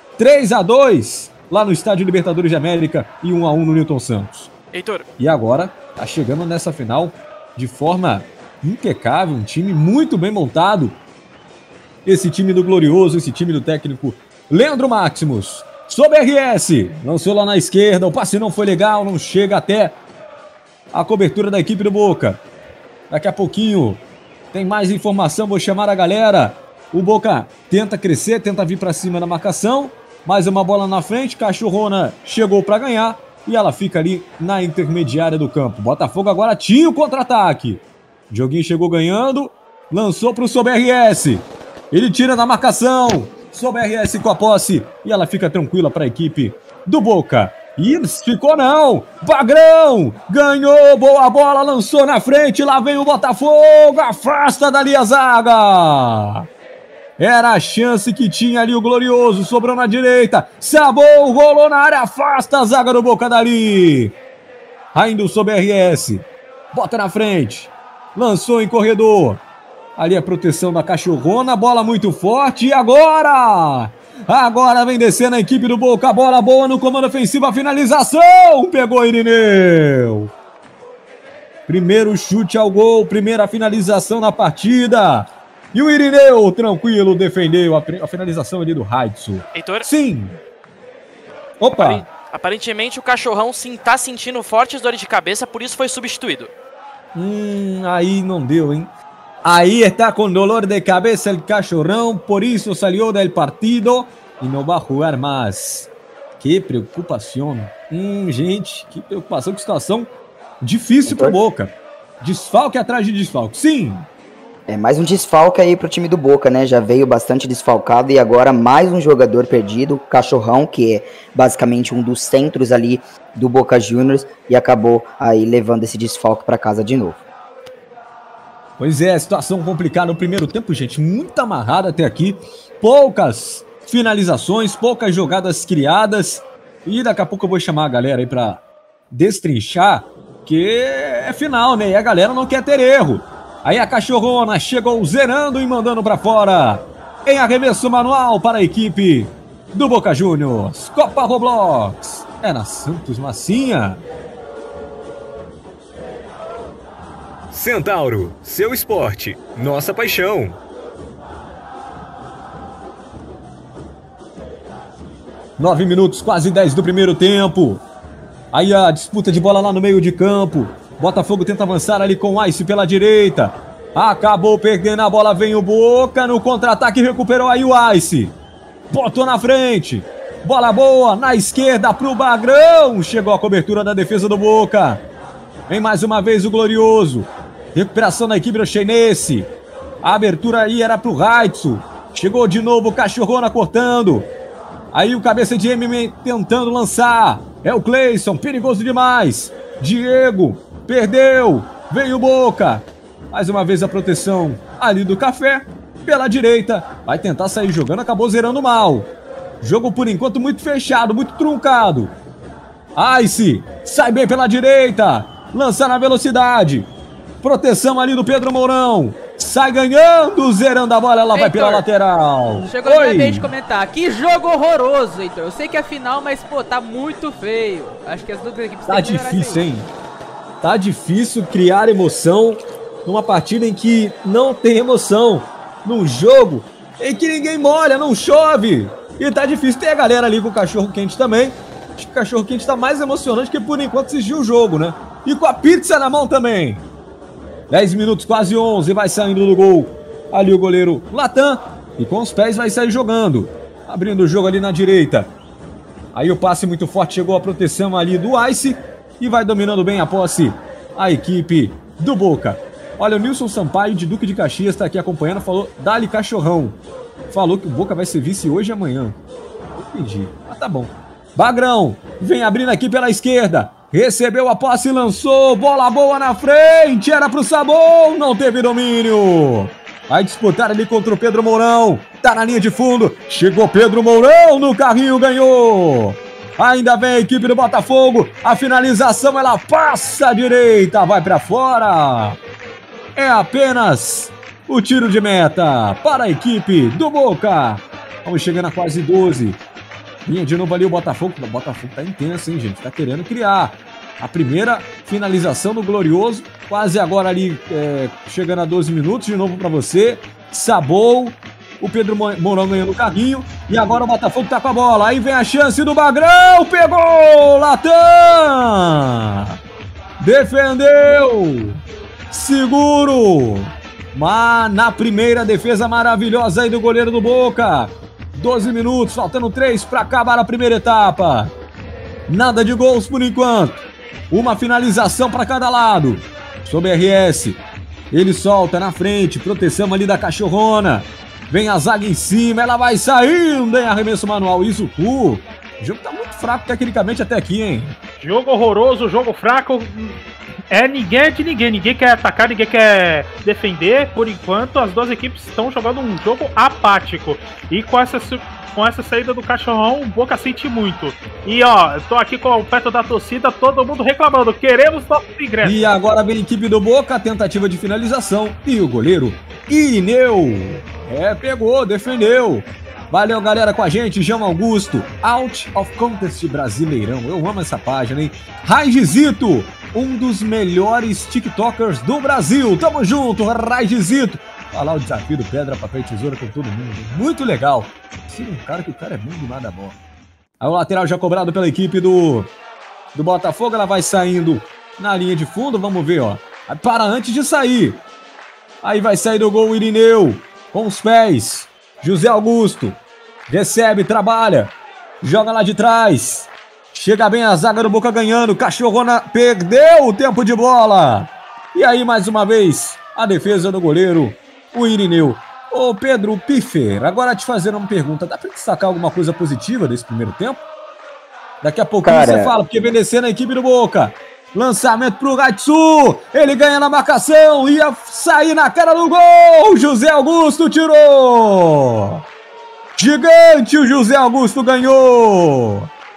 3-2, lá no estádio Libertadores de América, e 1-1 no Newton Santos. Heitor. E agora, tá chegando nessa final de forma impecável, um time muito bem montado. Esse time do Glorioso, esse time do técnico Leandro Maximus. Sob RS, lançou lá na esquerda, o passe não foi legal, não chega até a cobertura da equipe do Boca. Daqui a pouquinho tem mais informação, vou chamar a galera. O Boca tenta crescer, tenta vir para cima na marcação, mais uma bola na frente, Cachorrona chegou para ganhar e ela fica ali na intermediária do campo. Botafogo agora tinha o contra-ataque. Dioguinho chegou ganhando, lançou para o Sob RS. Ele tira da marcação. Sob RS com a posse e ela fica tranquila para a equipe do Boca. E ficou não, Bagrão ganhou, boa bola, lançou na frente, lá vem o Botafogo, afasta dali a zaga. Era a chance que tinha ali o Glorioso, sobrou na direita, Sabou, rolou na área, afasta a zaga do Boca dali. Ainda o Sob RS, bota na frente, lançou em corredor. Ali a proteção da Cachorrona, bola muito forte, e agora? Agora vem descendo a equipe do Boca, bola boa no comando ofensivo, a finalização, pegou Irineu. Primeiro chute ao gol, primeira finalização na partida. E o Irineu, tranquilo, defendeu a finalização ali do Raidson. Heitor? Sim. Opa. Aparentemente o Cachorrão tá sentindo fortes dores de cabeça, por isso foi substituído. Aí não deu, hein? Ahí está con dolor de cabeza el Cachorrão, por eso salió del partido y no va a jugar más. Que preocupação. Gente, que preocupação, que situação difícil pro Boca. Desfalque atrás de desfalque, sim. É mais um desfalque aí pro time do Boca, né? Já veio bastante desfalcado e agora mais um jogador perdido, Cachorrão, que é basicamente um dos centros ali do Boca Juniors e acabou aí levando esse desfalque para casa de novo. Pois é, situação complicada no primeiro tempo, gente, muito amarrada até aqui, poucas finalizações, poucas jogadas criadas, e daqui a pouco eu vou chamar a galera aí pra destrinchar, que é final, né, e a galera não quer ter erro. Aí a Cachorrona chegou zerando e mandando pra fora, em arremesso manual para a equipe do Boca Juniors. Copa Roblox, é na Santos Massinha. Centauro, seu esporte, nossa paixão. Nove minutos, quase 10 do primeiro tempo. Aí a disputa de bola lá no meio de campo. Botafogo tenta avançar ali com o Ice pela direita. Acabou perdendo a bola, vem o Boca no contra-ataque, recuperou aí o Ice. Botou na frente. Bola boa na esquerda pro Bagrão. Chegou a cobertura da defesa do Boca. Vem mais uma vez o Glorioso. Recuperação da equipe do Chenense. A abertura aí era pro Raidson. Chegou de novo o Cachorrona cortando. Aí o cabeça de M tentando lançar. É o Cleison, perigoso demais. Diego, perdeu. Veio o Boca. Mais uma vez a proteção ali do Café. Pela direita. Vai tentar sair jogando, acabou zerando mal. Jogo por enquanto muito fechado, muito truncado. Ice sai bem pela direita, lança na velocidade. Proteção ali do Pedro Mourão. Sai ganhando, zerando a bola, ela vai pela lateral. Chegou a minha vez de comentar. Que jogo horroroso, Heitor. Eu sei que é final, mas, pô, tá muito feio. Acho que as duas equipes tá difícil, hein? Tá difícil criar emoção numa partida em que não tem emoção. Num jogo em que ninguém molha, não chove. E tá difícil. Tem a galera ali com o cachorro quente também. Acho que o cachorro quente tá mais emocionante que por enquanto assistir o jogo, né? E com a pizza na mão também. 10 minutos, quase 11, vai saindo do gol. Ali o goleiro Latam. E com os pés vai sair jogando. Abrindo o jogo ali na direita. Aí o passe muito forte, chegou a proteção ali do Ice. E vai dominando bem a posse a equipe do Boca. Olha, o Nilson Sampaio de Duque de Caxias está aqui acompanhando. Falou, dá-lhe cachorrão. Falou que o Boca vai ser vice hoje e amanhã. Eu pedi, mas tá bom. Bagrão, vem abrindo aqui pela esquerda. Recebeu a posse e lançou. Bola boa na frente. Era pro Sabon. Não teve domínio. Vai disputar ali contra o Pedro Mourão. Tá na linha de fundo. Chegou Pedro Mourão no carrinho. Ganhou. Ainda vem a equipe do Botafogo. A finalização ela passa à direita. Vai pra fora. É apenas o tiro de meta para a equipe do Boca. Vamos chegando a quase 12. Vinha de novo ali o Botafogo. O Botafogo tá intenso, hein, gente? Tá querendo criar. A primeira finalização do Glorioso. Quase agora ali, chegando a 12 minutos. De novo pra você. Sabou. O Pedro Mourão ganhando o carrinho. E agora o Botafogo tá com a bola. Aí vem a chance do Bagrão. Pegou! Latam! Defendeu! Seguro! Mas na primeira defesa maravilhosa aí do goleiro do Boca. 12 minutos, faltando 3 para acabar a primeira etapa. Nada de gols por enquanto. Uma finalização para cada lado. Sob RS. Ele solta na frente. Proteção ali da cachorrona. Vem a zaga em cima. Ela vai saindo em arremesso manual. Izuku. O jogo tá muito fraco tecnicamente até aqui, hein? Jogo horroroso, jogo fraco. Ninguém é de ninguém. Ninguém quer atacar, ninguém quer defender. Por enquanto, as duas equipes estão jogando um jogo apático. E com essa saída do cachorrão, o Boca sente muito. E ó, eu tô aqui perto da torcida, todo mundo reclamando. Queremos nossos ingressos. E agora vem a equipe do Boca, tentativa de finalização. E o goleiro, Irineu. Pegou, defendeu. Valeu, galera, com a gente. João Augusto, Out of Contest Brasileirão. Eu amo essa página, hein? Raigizito, um dos melhores tiktokers do Brasil. Tamo junto, Raigizito. Olha lá o desafio do pedra, papel e tesoura com todo mundo. Muito legal. Sim, um cara que o cara é muito nada bom. Aí o lateral já cobrado pela equipe do Botafogo. Ela vai saindo na linha de fundo. Vamos ver, ó. Para antes de sair. Aí vai sair do gol o Irineu. Com os pés. José Augusto. Recebe, trabalha. Joga lá de trás. Chega bem a zaga do Boca ganhando. Cachorrona perdeu o tempo de bola. E aí, mais uma vez, a defesa do goleiro, o Irineu. Ô, Pedro Piffer, agora te fazendo uma pergunta. Dá pra destacar alguma coisa positiva desse primeiro tempo? Daqui a pouquinho você fala, porque vem descendo a equipe do Boca. Lançamento pro Gaitsu. Ele ganha na marcação. Ia sair na cara do gol. José Augusto tirou. Gigante, o José Augusto ganhou.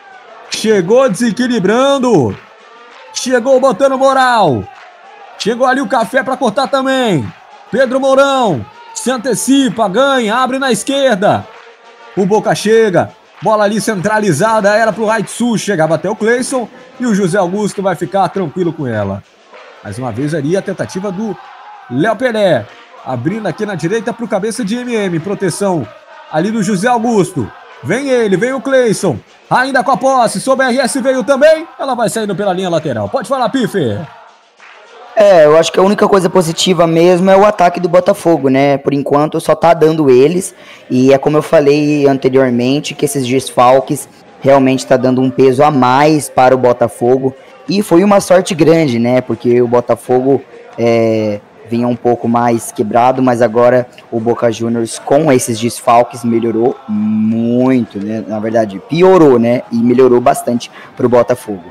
Chegou desequilibrando. Chegou botando moral. Chegou ali o Café para cortar também. Pedro Mourão se antecipa, ganha, abre na esquerda. O Boca chega. Bola ali centralizada, era pro Raitsu. Chegava até o Cleison e o José Augusto vai ficar tranquilo com ela. Mais uma vez ali a tentativa do Léo Pelé. Abrindo aqui na direita pro cabeça de MM. Proteção ali do José Augusto. Vem ele, vem o Cleison. Ainda com a posse, sob a RS veio também. Ela vai saindo pela linha lateral. Pode falar, Piffer. Eu acho que a única coisa positiva mesmo é o ataque do Botafogo, né? Por enquanto só tá dando eles. E é como eu falei anteriormente, que esses desfalques realmente tá dando um peso a mais para o Botafogo. E foi uma sorte grande, né? Porque o Botafogo vinha um pouco mais quebrado, mas agora o Boca Juniors com esses desfalques melhorou muito, né? Na verdade, piorou, né? E melhorou bastante pro Botafogo.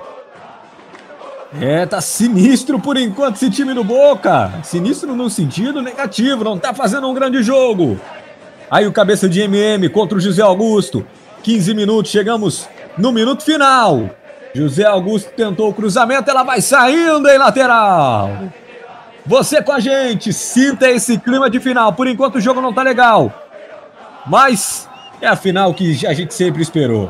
Tá sinistro por enquanto esse time do Boca. Sinistro no sentido negativo, não tá fazendo um grande jogo. Aí o cabeça de MM contra o José Augusto. 15 minutos, chegamos no minuto final. José Augusto tentou o cruzamento, ela vai saindo em lateral. Você com a gente, sinta esse clima de final. Por enquanto o jogo não tá legal, mas é a final que a gente sempre esperou.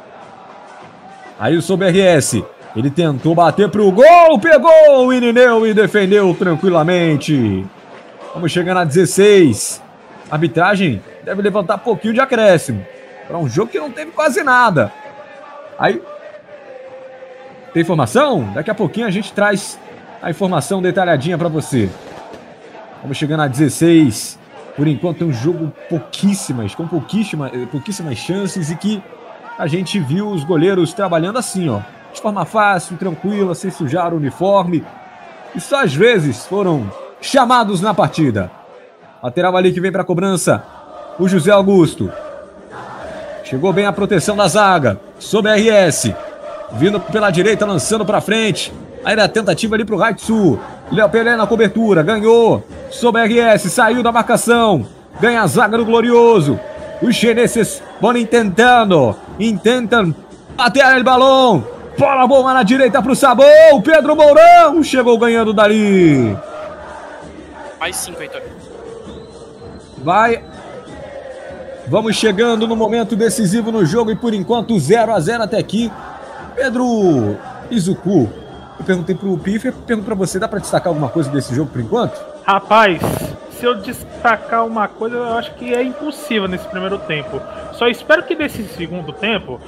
Aí o BRS, ele tentou bater pro gol, pegou o Irineu e defendeu tranquilamente. Vamos chegando a 16. A arbitragem deve levantar um pouquinho de acréscimo para um jogo que não teve quase nada. Aí, tem informação? Daqui a pouquinho a gente traz a informação detalhadinha para você. Vamos chegando a 16. Por enquanto é um jogo com pouquíssimas chances e que a gente viu os goleiros trabalhando assim, ó, de forma fácil, tranquila, sem sujar o uniforme. E só às vezes foram chamados na partida. Lateral ali que vem para a cobrança. O José Augusto. Chegou bem a proteção da zaga. BRS. Vindo pela direita, lançando para frente. Aí na tentativa ali pro Raitsu. Léo Pelé na cobertura, ganhou. BRS, saiu da marcação. Ganha a zaga do Glorioso. Os chineses vão intentam bater o balão. Bola boa na direita pro Sabão. Pedro Mourão chegou ganhando dali. Mais 5, Heitor. Vai. Vamos chegando no momento decisivo no jogo e por enquanto 0-0 até aqui. Pedro Izuku, eu perguntei pro Piffer, pergunto pra você, dá pra destacar alguma coisa desse jogo por enquanto? Rapaz, se eu destacar uma coisa, eu acho que é impossível nesse primeiro tempo. Só espero que nesse segundo tempo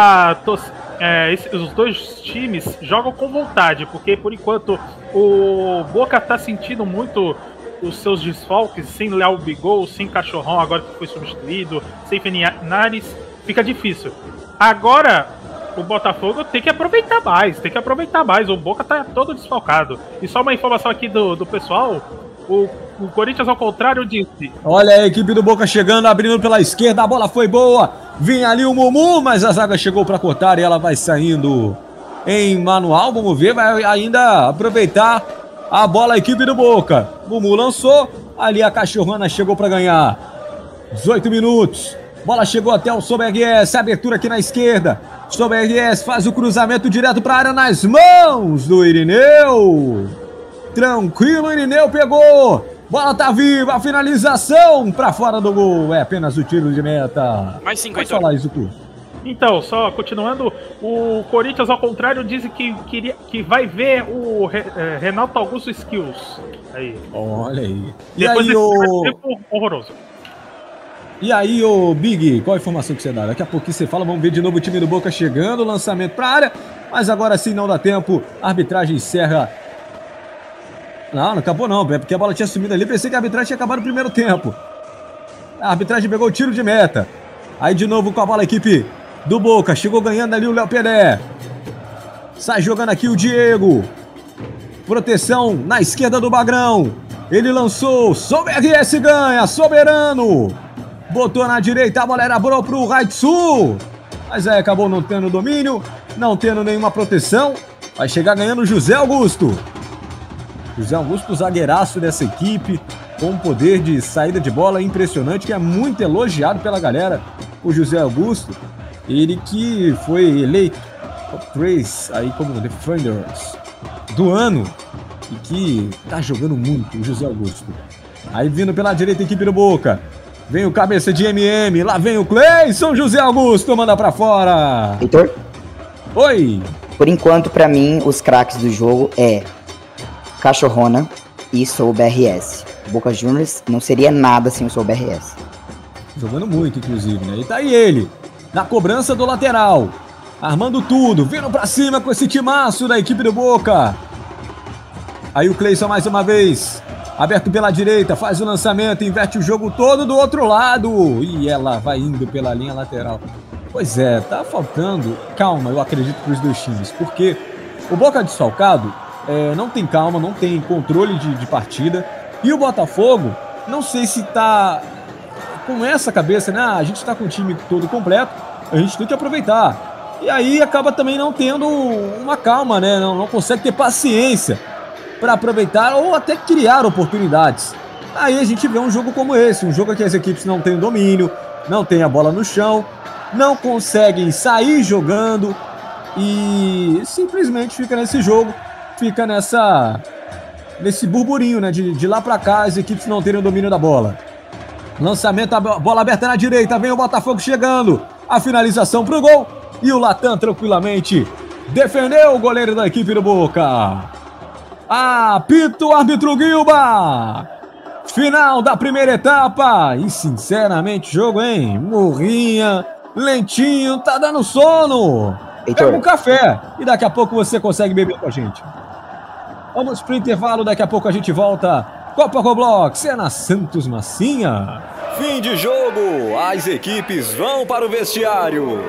os dois times jogam com vontade, porque por enquanto o Boca tá sentindo muito os seus desfalques, sem Léo Bigol, sem Cachorrão, agora que foi substituído, sem Feninares, fica difícil. Agora, o Botafogo tem que aproveitar mais, o Boca tá todo desfalcado. E só uma informação aqui do pessoal, o Corinthians ao contrário disse... Olha a equipe do Boca chegando, abrindo pela esquerda, a bola foi boa, vinha ali o Mumu, mas a zaga chegou para cortar e ela vai saindo em manual, vamos ver, vai ainda aproveitar a bola a equipe do Boca. Mumu lançou, ali a Cachorrana chegou para ganhar. 18 minutos, bola chegou até o BRS, abertura aqui na esquerda. BRS faz o cruzamento direto para a área nas mãos do Irineu. Tranquilo, Irineu pegou. Bola tá viva, a finalização para fora do gol. É apenas o tiro de meta. Mais 5, Pode falar isso, tu. Então, só continuando, o Corinthians ao contrário diz que vai ver o Renato Augusto Skills. Aí. Olha aí. E aí, horroroso. E aí, ô Big, qual a informação que você dá? Daqui a pouquinho você fala, vamos ver de novo o time do Boca chegando, lançamento pra área, mas agora sim não dá tempo, a arbitragem encerra. Não acabou não, porque a bola tinha sumido ali, pensei que a arbitragem tinha acabado no primeiro tempo. A arbitragem pegou o tiro de meta. Aí de novo com a bola a equipe do Boca, chegou ganhando ali o Léo Pelé. Sai jogando aqui o Diego. Proteção na esquerda do Bagrão. Ele lançou, BRS ganha, soberano. Botou na direita, a bola era boa pro Raitsu. Mas aí acabou não tendo domínio, não tendo nenhuma proteção. Vai chegar ganhando o José Augusto. José Augusto, zagueiraço dessa equipe, com um poder de saída de bola impressionante, que é muito elogiado pela galera. O José Augusto, ele que foi eleito top 3 aí como Defenders do ano e que tá jogando muito, o José Augusto. Aí vindo pela direita a equipe do Boca. Vem o cabeça de MM, lá vem o Cleison, José Augusto, manda pra fora. Heitor? Oi. Por enquanto, pra mim, os craques do jogo é Cachorrona e BRS. Boca Juniors não seria nada sem o BRS. Jogando muito, inclusive, né? E tá aí ele, na cobrança do lateral. Armando tudo, vindo pra cima com esse timaço da equipe do Boca. Aí o Cleison mais uma vez. Aberto pela direita, faz o lançamento, inverte o jogo todo do outro lado. E ela vai indo pela linha lateral. Pois é, tá faltando calma, eu acredito, para os dois times. Porque o Boca desfalcado não tem calma, não tem controle de partida. E o Botafogo, não sei se tá com essa cabeça, né? A gente tá com o time todo completo, a gente tem que aproveitar. E aí acaba também não tendo uma calma, né? Não consegue ter paciência para aproveitar ou até criar oportunidades. Aí a gente vê um jogo como esse, um jogo que as equipes não têm domínio, não têm a bola no chão, não conseguem sair jogando e simplesmente fica nesse jogo, fica nesse burburinho, né, de lá pra cá as equipes não terem o domínio da bola. Lançamento, a bola aberta na direita, vem o Botafogo chegando, a finalização pro gol, e o Latam tranquilamente defendeu o goleiro da equipe do Boca. Apita o árbitro Guilba. Final da primeira etapa. E sinceramente, jogo, hein? Morrinha, lentinho, tá dando sono. Pega um café e daqui a pouco você consegue beber com a gente. Vamos pro intervalo, daqui a pouco a gente volta. Copa Roblox é na Santos Massinha. Fim de jogo, as equipes vão para o vestiário.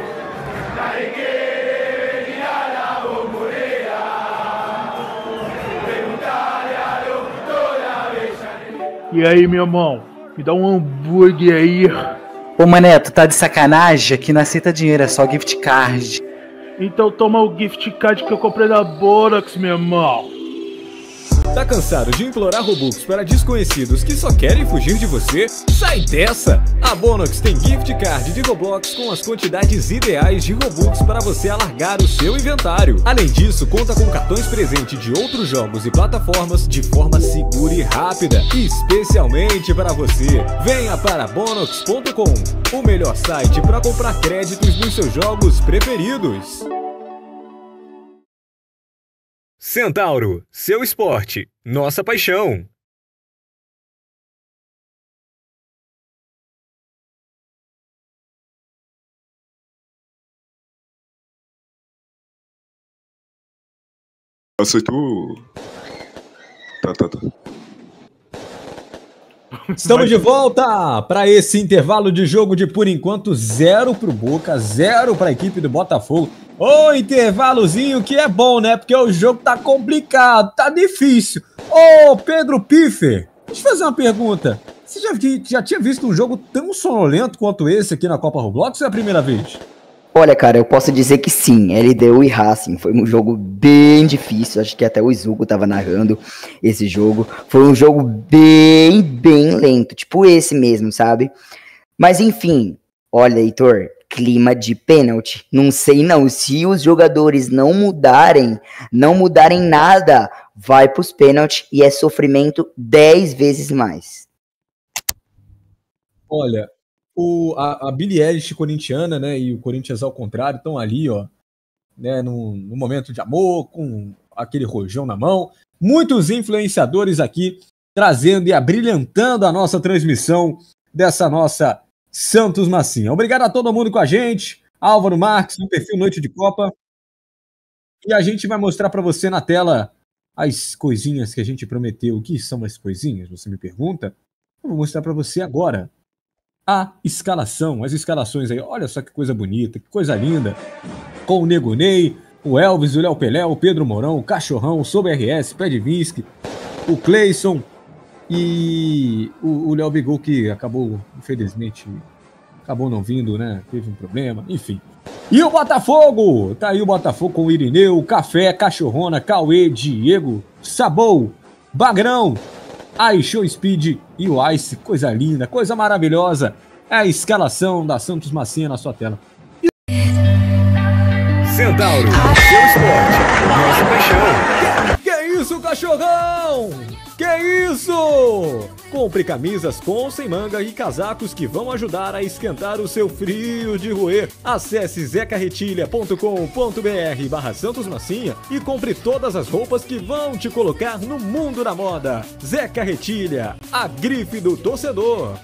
E aí, meu irmão? Me dá um hambúrguer aí. Ô, mané, tu tá de sacanagem? Aqui não aceita dinheiro, é só gift card. Então toma o gift card que eu comprei na Borax, meu irmão. Tá cansado de implorar Robux para desconhecidos que só querem fugir de você? Sai dessa! A Bonox tem gift card de Roblox com as quantidades ideais de Robux para você alargar o seu inventário. Além disso, conta com cartões presente de outros jogos e plataformas de forma segura e rápida, especialmente para você. Venha para bonox.com, o melhor site para comprar créditos nos seus jogos preferidos. Centauro, seu esporte, nossa paixão. Aceitou? Tá. Estamos de volta para esse intervalo de jogo de, por enquanto, 0 pro Boca, 0 para a equipe do Botafogo. Ô, intervalozinho que é bom, né? Porque o jogo tá complicado, tá difícil. Ô, Pedro Piffer, deixa eu fazer uma pergunta. Você já tinha visto um jogo tão sonolento quanto esse aqui na Copa Roblox ou é a primeira vez? Olha, cara, eu posso dizer que sim, LDU e Racing foi um jogo bem difícil, acho que até o Izugo tava narrando esse jogo. Foi um jogo bem lento, tipo esse mesmo, sabe? Mas enfim, olha, Heitor, clima de pênalti. Não sei não, se os jogadores não mudarem nada, vai pros pênaltis e é sofrimento 10 vezes mais. Olha, a Billie Eilish corintiana, né, e o Corinthians ao contrário, estão ali, ó, né, no momento de amor, com aquele rojão na mão. Muitos influenciadores aqui trazendo e abrilhantando a nossa transmissão dessa nossa Santos Massinha. Obrigado a todo mundo com a gente. Álvaro Marques, no perfil Noite de Copa. E a gente vai mostrar para você na tela as coisinhas que a gente prometeu. O que são as coisinhas? Você me pergunta? Eu vou mostrar para você agora. A escalação, as escalações aí, olha só que coisa bonita, que coisa linda, com o Nego Ney, o Elvis, o Léo Pelé, o Pedro Mourão, o Cachorrão, o Sober RS, Pedvinsky, o Cleison e o Léo Bigol, que acabou, infelizmente, não vindo, né, teve um problema, enfim. E o Botafogo, tá aí o Botafogo com o Irineu, Café, Cachorrona, Cauê, Diego, Sabou, Bagrão, Show Speed e o Ice, coisa linda, coisa maravilhosa. É a escalação da Santos Massinha na sua tela. Centauro, seu esporte, nossa paixão. Que isso, cachorrão? Que isso? Compre camisas com ou sem manga e casacos que vão ajudar a esquentar o seu frio de roer. Acesse zecarretilha.com.br/Santos Massinha e compre todas as roupas que vão te colocar no mundo da moda. Zé Carretilha, a grife do torcedor.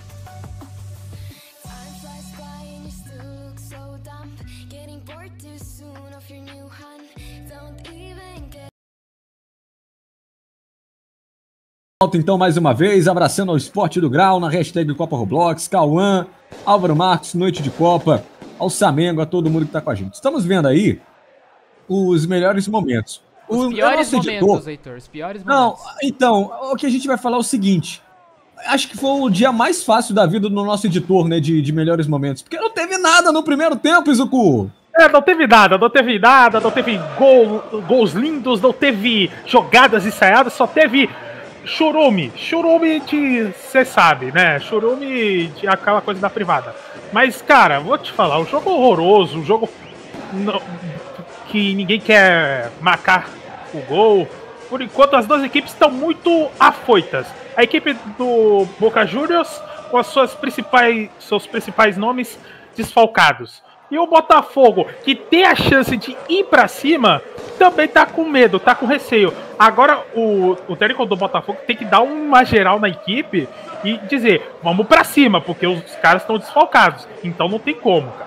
Então, mais uma vez, abraçando ao Esporte do Grau, na hashtag do Copa Roblox, Cauã, Álvaro Marques, Noite de Copa, ao Samengo, a todo mundo que tá com a gente. Estamos vendo aí os melhores momentos. Os piores momentos, Heitor, os piores momentos. Não, então, o que a gente vai falar é o seguinte, acho que foi o dia mais fácil da vida do nosso editor, né, de melhores momentos, porque não teve nada no primeiro tempo, Izuku. Não teve nada, não teve gols lindos, não teve jogadas ensaiadas, só teve churume você sabe, né? Churume de aquela coisa da privada. Mas, cara, vou te falar, um jogo horroroso, um jogo que ninguém quer marcar o gol. Por enquanto, as duas equipes estão muito afoitas. A equipe do Boca Juniors com as seus principais nomes desfalcados. E o Botafogo, que tem a chance de ir pra cima, também tá com medo, tá com receio. Agora o técnico do Botafogo tem que dar uma geral na equipe e dizer, vamos pra cima, porque os caras estão desfalcados. Então não tem como, cara.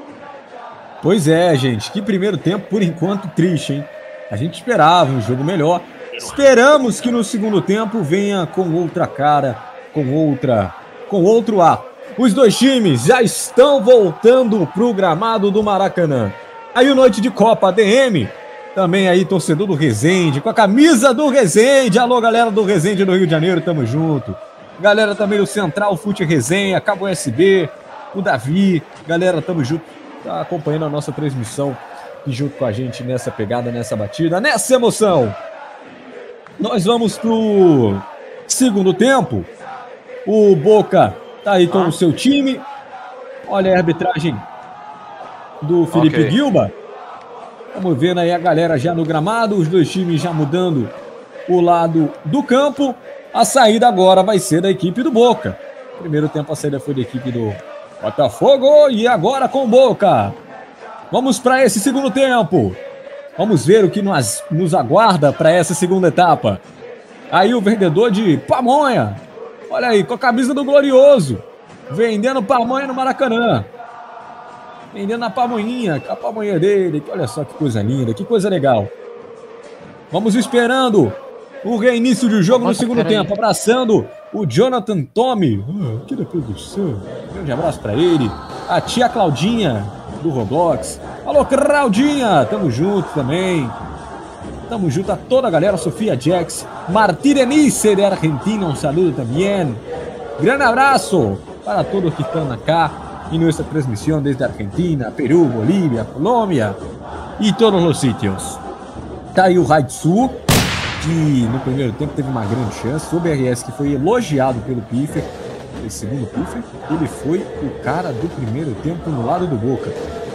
Pois é, gente, que primeiro tempo, por enquanto, triste, hein? A gente esperava um jogo melhor. Esperamos que no segundo tempo venha com outra cara, com outro ar. Os dois times já estão voltando pro gramado do Maracanã. Aí o Noite de Copa ADM, também aí torcedor do Resende, com a camisa do Resende. Alô, galera do Resende do Rio de Janeiro, tamo junto. Galera também do Central Fute Resenha, Cabo USB, o Davi. Galera, tamo junto, tá acompanhando a nossa transmissão e junto com a gente nessa pegada, nessa batida, nessa emoção. Nós vamos pro segundo tempo. O Boca tá aí com o seu time. Olha a arbitragem do Felipe Gilba. Vamos vendo aí a galera já no gramado. Os dois times já mudando o lado do campo. A saída agora vai ser da equipe do Boca. Primeiro tempo a saída foi da equipe do Botafogo. E agora com o Boca. Vamos para esse segundo tempo. Vamos ver o que nos aguarda para essa segunda etapa. Aí o vendedor de pamonha. Olha aí, com a camisa do Glorioso. Vendendo pamonha no Maracanã. Vendendo a pamonhinha, a pamonha dele. Olha só que coisa linda, que coisa legal. Vamos esperando o reinício do jogo no segundo tempo. Abraçando o Jonathan Tommy. Aqui da produção. Grande abraço para ele. A tia Claudinha do Roblox. Alô, Claudinha. Tamo junto também. Tamo junto a toda a galera, Sofia Jax, Martirenice de Argentina, um saludo também. Grande abraço para todos que estão acá em nossa transmissão desde Argentina, Peru, Bolívia, Colômbia e todos os sítios. Tá aí o Raitsu, que no primeiro tempo teve uma grande chance. O BRS, que foi elogiado pelo Piffer, esse segundo Piffer, ele foi o cara do primeiro tempo no lado do Boca.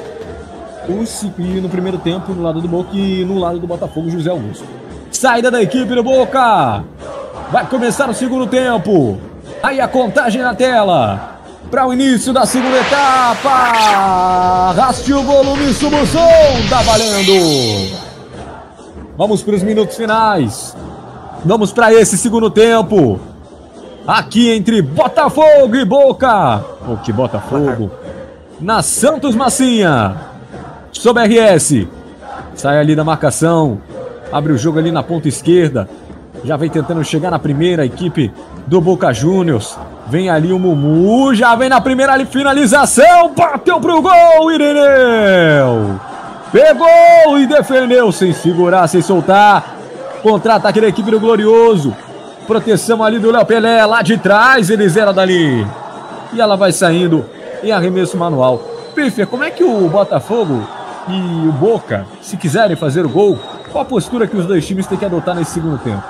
E no primeiro tempo no lado do Boca e no lado do Botafogo, José Augusto. Saída da equipe do Boca. Vai começar o segundo tempo. Aí a contagem na tela para o início da segunda etapa. Arraste o volume, suba o som. Tá valendo. Vamos para os minutos finais. Vamos para esse segundo tempo. Aqui entre Botafogo e Boca. O que Botafogo? Na Santos Massinha. Sob RS, sai ali da marcação, abre o jogo ali na ponta esquerda, já vem tentando chegar na primeira equipe do Boca Juniors, vem ali o Mumu, já vem na primeira ali, finalização, bateu pro gol, Irineu, pegou e defendeu sem segurar, sem soltar, contra-ataque da equipe do Glorioso, proteção ali do Léo Pelé, lá de trás, ele zera dali, e ela vai saindo em arremesso manual. Piffer, como é que o Botafogo e o Boca, se quiserem fazer o gol, qual a postura que os dois times têm que adotar nesse segundo tempo?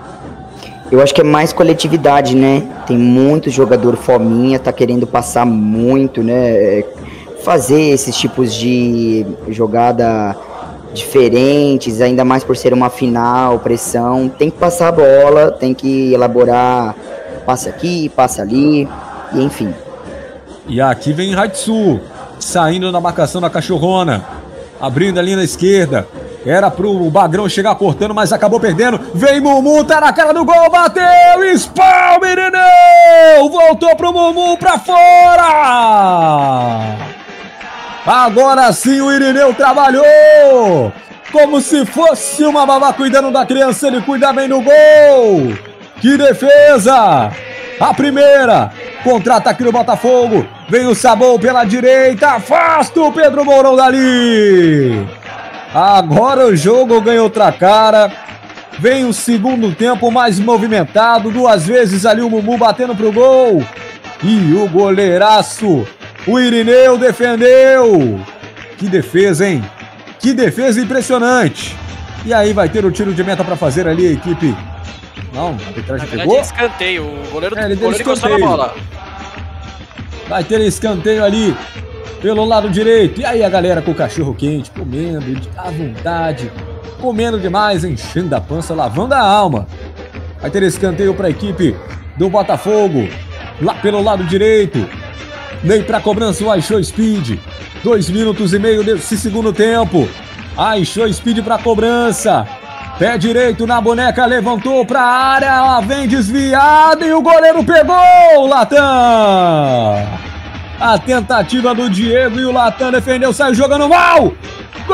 Eu acho que é mais coletividade, né? Tem muito jogador fominha, tá querendo passar muito, né? Fazer esses tipos de jogada diferentes, ainda mais por ser uma final, pressão. Tem que passar a bola, tem que elaborar, passa aqui, passa ali, e enfim. E aqui vem Raitsu, saindo da marcação da Cachorrona. Abrindo ali na esquerda. Era pro Bagrão chegar cortando, mas acabou perdendo. Vem Mumu, tá na cara do gol, bateu, espalma, Irineu! Voltou pro Mumu pra fora! Agora sim o Irineu trabalhou! Como se fosse uma babá cuidando da criança, ele cuida bem do gol! Que defesa! A primeira! Contra-ataque do Botafogo. Vem o Sabão pela direita. Afasta o Pedro Mourão dali. Agora o jogo ganhou outra cara. Vem o segundo tempo mais movimentado. Duas vezes ali o Mumu batendo pro gol. E o goleiraço, o Irineu, defendeu. Que defesa, hein? Que defesa impressionante. E aí vai ter o tiro de meta para fazer ali a equipe. Não, a arbitragem pegou. Escanteio, o goleiro, ele goleiro encostou na bola. Vai ter escanteio ali pelo lado direito. E aí a galera com o cachorro quente, comendo à vontade, comendo demais, enchendo a pança, lavando a alma. Vai ter escanteio para a equipe do Botafogo, lá pelo lado direito. Vem para cobrança o iShow Speed. 2 minutos e meio desse segundo tempo. iShow Speed para cobrança. Pé direito na boneca, levantou para a área, ela vem desviada e o goleiro pegou, Latam! A tentativa do Diego e o Latam defendeu, saiu jogando mal! Gol!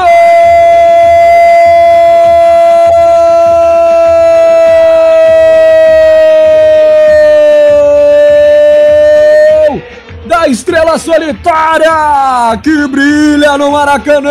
Da estrela solitária que brilha no Maracanã!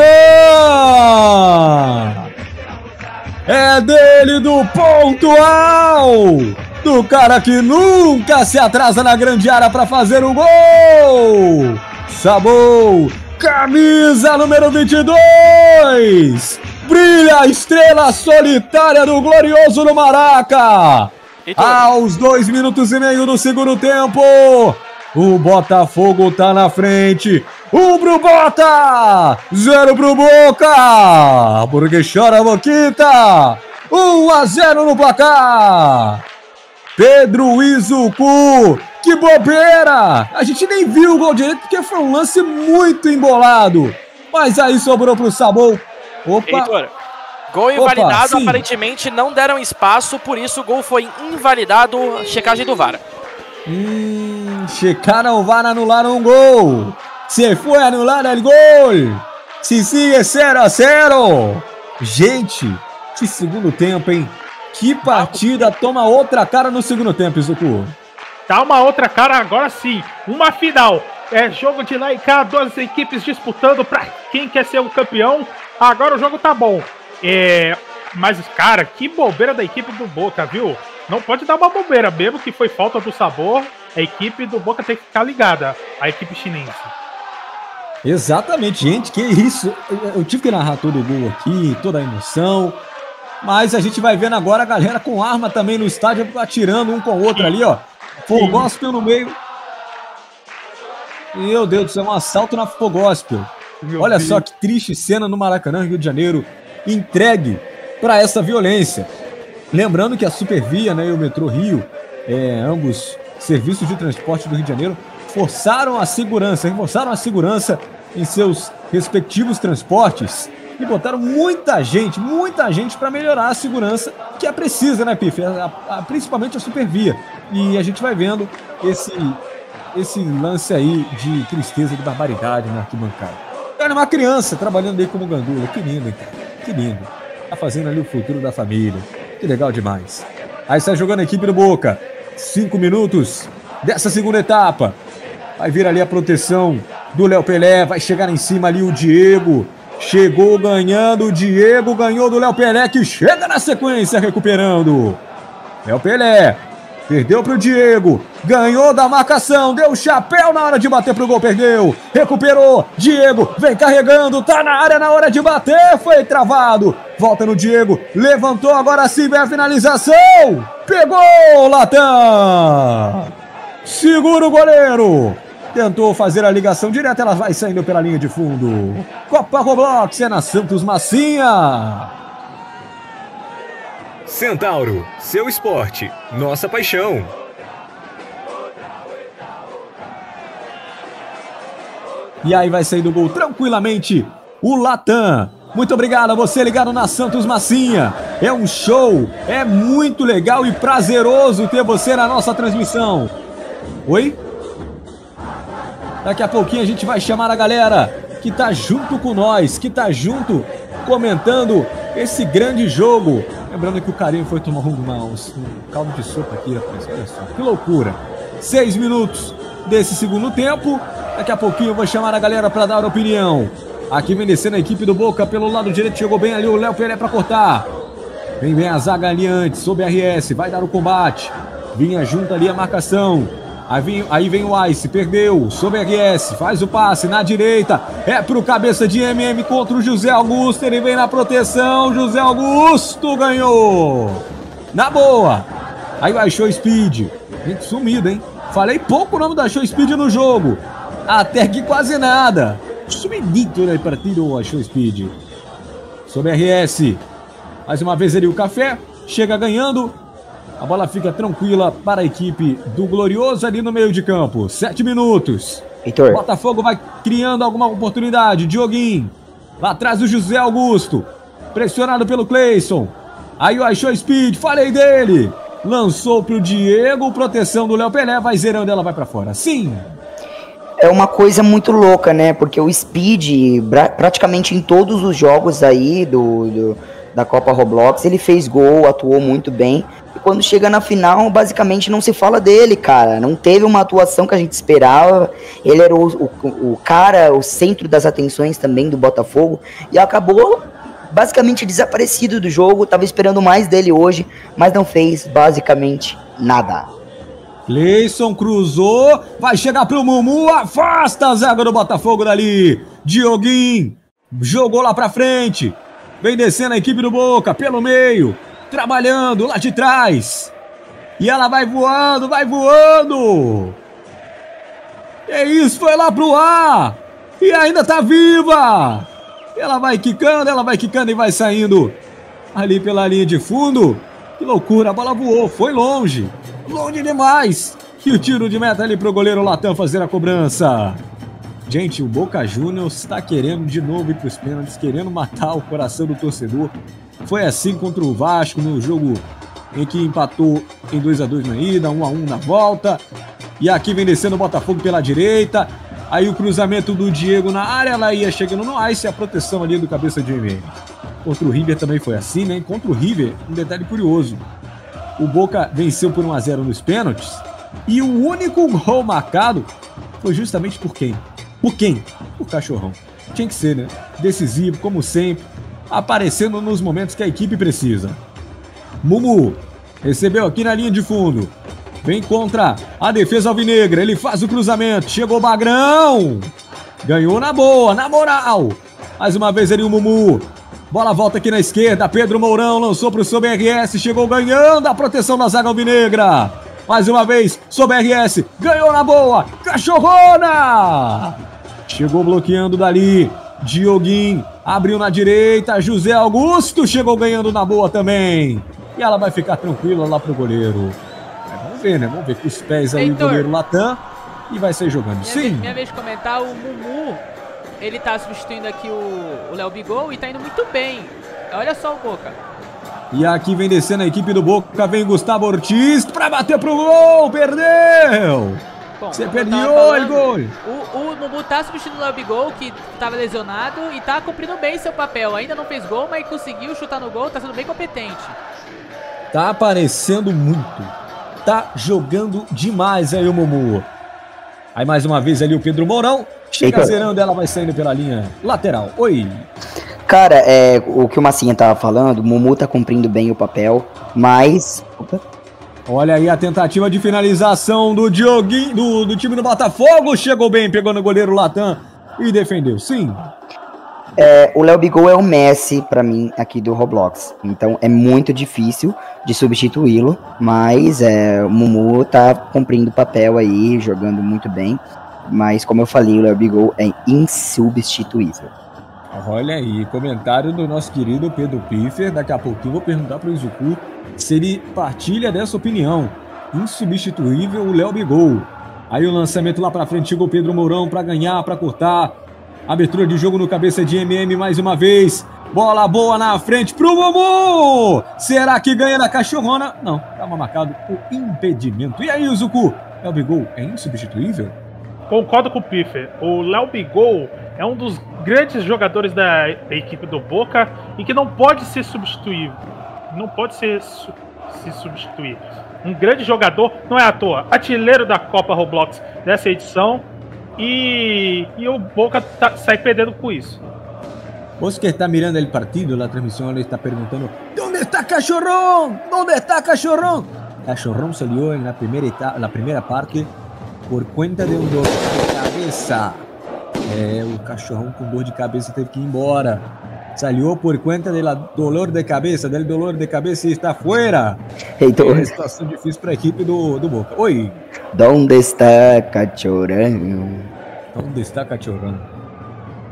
É dele, do pontual, do cara que nunca se atrasa na grande área para fazer o gol. Sabou, camisa número 22. Brilha a estrela solitária do glorioso no Maraca. Aos 2 minutos e meio do segundo tempo, o Botafogo tá na frente. 1 pro Bota, 0 pro Boca, porque chora a Boquita. 1-0 no placar. Pedro Izuku, que bobeira. A gente nem viu o gol direito porque foi um lance muito embolado. Mas aí sobrou pro Sabou. Opa. Heitor, gol invalidado, aparentemente não deram espaço, por isso o gol foi invalidado. Checagem do VAR. Checaram o VAR, anularam um gol. Se foi anulado o gol. Se sigue 0-0. Gente, que segundo tempo, hein? Que partida. Toma outra cara no segundo tempo, Izuku. Tá uma outra cara agora sim. Uma final. É jogo de lá e cá, 2 equipes disputando pra quem quer ser o campeão. Agora o jogo tá bom. Mas, cara, que bobeira da equipe do Boca, viu? Não pode dar uma bobeira, mesmo que foi falta do sabor. A equipe do Boca tem que ficar ligada. A equipe chinense. Exatamente, gente, que isso. Eu tive que narrar todo o gol aqui, toda a emoção. Mas a gente vai vendo agora a galera com arma também no estádio, atirando um com o outro ali, ó. Fogospel no meio. Meu Deus do céu, um assalto na Fogospel. Olha só que triste cena no Maracanã, Rio de Janeiro, entregue para essa violência. Lembrando que a Supervia, né, e o Metrô Rio, ambos serviços de transporte do Rio de Janeiro, reforçaram a segurança em seus respectivos transportes e botaram muita gente para melhorar a segurança que é precisa, né, Pif? Principalmente a Supervia. E a gente vai vendo esse lance aí de tristeza, de barbaridade na arquibancada. Era uma criança trabalhando aí como gandula. Que lindo, hein, cara? Que lindo. Tá fazendo ali o futuro da família. Que legal demais. Aí está jogando a equipe do Boca. 5 minutos dessa segunda etapa. Vai vir ali a proteção do Léo Pelé. Vai chegar em cima ali o Diego. Chegou ganhando. O Diego ganhou do Léo Pelé, que chega na sequência recuperando. Léo Pelé. Perdeu pro Diego. Ganhou da marcação. Deu chapéu na hora de bater pro gol. Perdeu. Recuperou. Diego vem carregando. Tá na área na hora de bater. Foi travado. Volta no Diego. Levantou. Agora sim vem a finalização. Pegou, Latam. Segura o goleiro. Tentou fazer a ligação direta, ela vai saindo pela linha de fundo. Copa Roblox é na Santos Massinha. Centauro, seu esporte, nossa paixão. E aí vai sair do gol tranquilamente o Latam. Muito obrigado a você ligado na Santos Massinha. É um show, é muito legal e prazeroso ter você na nossa transmissão. Oi? Daqui a pouquinho a gente vai chamar a galera que tá junto com nós, que tá junto comentando esse grande jogo. Lembrando que o Carinho foi tomar um caldo de sopa aqui, rapaz. Olha só, que loucura. 6 minutos desse segundo tempo. Daqui a pouquinho eu vou chamar a galera para dar opinião. Aqui vem descendo a equipe do Boca pelo lado direito. Chegou bem ali o Léo Pelé para cortar. Vem bem a zaga ali antes, sob RS. Vai dar o combate. Vinha junto ali a marcação. Aí vem o Ice, perdeu, sob RS, faz o passe na direita, é pro cabeça de MM contra o José Augusto, ele vem na proteção, José Augusto ganhou, na boa, aí vai Show Speed, gente sumido, hein, falei pouco o nome da Show Speed no jogo, até que quase nada, Subidito no partido, achou Speed. Sobre RS. Mais uma vez ali o Café. Chega ganhando. A bola fica tranquila para a equipe do Glorioso ali no meio de campo. 7 minutos. Heitor. Botafogo vai criando alguma oportunidade. Dioguinho. Lá atrás o José Augusto. Pressionado pelo Cleison. Aí o Achou Speed. Falei dele. Lançou pro Diego. Proteção do Léo Pelé. Vai zerando, ela vai para fora. Sim. É uma coisa muito louca, né? Porque o Speed, praticamente em todos os jogos aí da Copa Roblox, ele fez gol, atuou muito bem. E quando chega na final, basicamente não se fala dele, cara. Não teve uma atuação que a gente esperava. Ele era o cara, o centro das atenções também do Botafogo. E acabou basicamente desaparecido do jogo. Tava esperando mais dele hoje, mas não fez basicamente nada. Cleison cruzou, vai chegar pro Mumu, afasta a zaga do Botafogo dali. Dioguinho jogou lá pra frente. Vem descendo a equipe do Boca, pelo meio. Trabalhando lá de trás. E ela vai voando, vai voando. É isso, foi lá pro ar. E ainda tá viva. Ela vai quicando e vai saindo. Ali pela linha de fundo. Que loucura, a bola voou, foi longe. Longe demais. E o tiro de meta ali pro goleiro Latam fazer a cobrança. Gente, o Boca Juniors está querendo de novo ir pros pênaltis, querendo matar o coração do torcedor. Foi assim contra o Vasco no jogo em que empatou em 2-2 na ida, 1-1 na volta. E aqui vem descendo o Botafogo pela direita. Aí o cruzamento do Diego na área, ela ia chegando no ice, a proteção ali do cabeça de MM. Contra o River também foi assim, né? Contra o River, um detalhe curioso. O Boca venceu por 1-0 nos pênaltis. E o único gol marcado foi justamente por quem? Por quem? Por Cachorrão. Tinha que ser, né? Decisivo, como sempre. Aparecendo nos momentos que a equipe precisa. Mumu recebeu aqui na linha de fundo. Vem contra a defesa alvinegra. Ele faz o cruzamento. Chegou o Magrão. Ganhou na boa, na moral. Mais uma vez ali o Mumu. Bola volta aqui na esquerda. Pedro Mourão lançou para o Sob RS. Chegou ganhando a proteção da zaga alvinegra. Mais uma vez, Sob RS. Ganhou na boa. Cachorrona. Chegou bloqueando dali. Dioguinho abriu na direita. José Augusto chegou ganhando na boa também. E ela vai ficar tranquila lá pro goleiro. Vamos ver, né? Vamos ver com os pés aí o goleiro Latam. E vai sair jogando. Sim. Minha vez de comentar, o Mumu, ele tá substituindo aqui o Léo Bigol e tá indo muito bem. Olha só o Boca. E aqui vem descendo a equipe do Boca. Vem Gustavo Ortiz pra bater pro gol. Perdeu. Bom, você perdeu o gol. O Mumu tá substituindo o Léo Bigol, que tava lesionado, e tá cumprindo bem seu papel. Ainda não fez gol, mas conseguiu chutar no gol, tá sendo bem competente. Tá aparecendo muito. Tá jogando demais aí o Mumu. Aí mais uma vez ali o Pedro Mourão. Chega zerando, ela vai saindo pela linha lateral. Oi. Cara, o que o Massinha tava falando, o Mumu tá cumprindo bem o papel, mas... Olha aí a tentativa de finalização do Dioguinho, do time do Botafogo. Chegou bem, pegou no goleiro Latam e defendeu. Sim. O Léo Bigol é o Messi pra mim aqui do Roblox. Então é muito difícil de substituí-lo, mas o Mumu tá cumprindo o papel aí, jogando muito bem. Mas como eu falei, o Léo Bigol é insubstituível. Olha aí, comentário do nosso querido Pedro Piffer. Daqui a pouquinho vou perguntar pro Izuku se ele partilha dessa opinião. Insubstituível o Léo Bigol. Aí o lançamento lá pra frente, chegou o Pedro Mourão pra ganhar, pra cortar. Abertura de jogo no cabeça de MM mais uma vez. Bola boa na frente pro Mumu. Será que ganha da Cachorrona? Não, tava marcado o impedimento. E aí, Izuku? Léo Bigol é insubstituível? Concordo com o Piffer. O Léo Bigol é um dos grandes jogadores da equipe do Boca e que não pode ser substituível. Não pode se substituir. Um grande jogador, não é à toa, artilheiro da Copa Roblox dessa edição. E o Boca sai perdendo com isso. Vos que está mirando el partido, la transmisión le está preguntando: ¿Dónde está Cachorrón? ¿Dónde está Cachorrón? Cachorrón salió en la primera parte por cuenta de un dolor de cabeça. O Cachorrón com dor de cabeça teve que ir embora. Salió por cuenta del dolor de cabeça, e está fora. Então, é situação difícil para a equipe do Boca. Oi. ¿Dónde está Cachorrón? ¿Dónde está Cachorrón?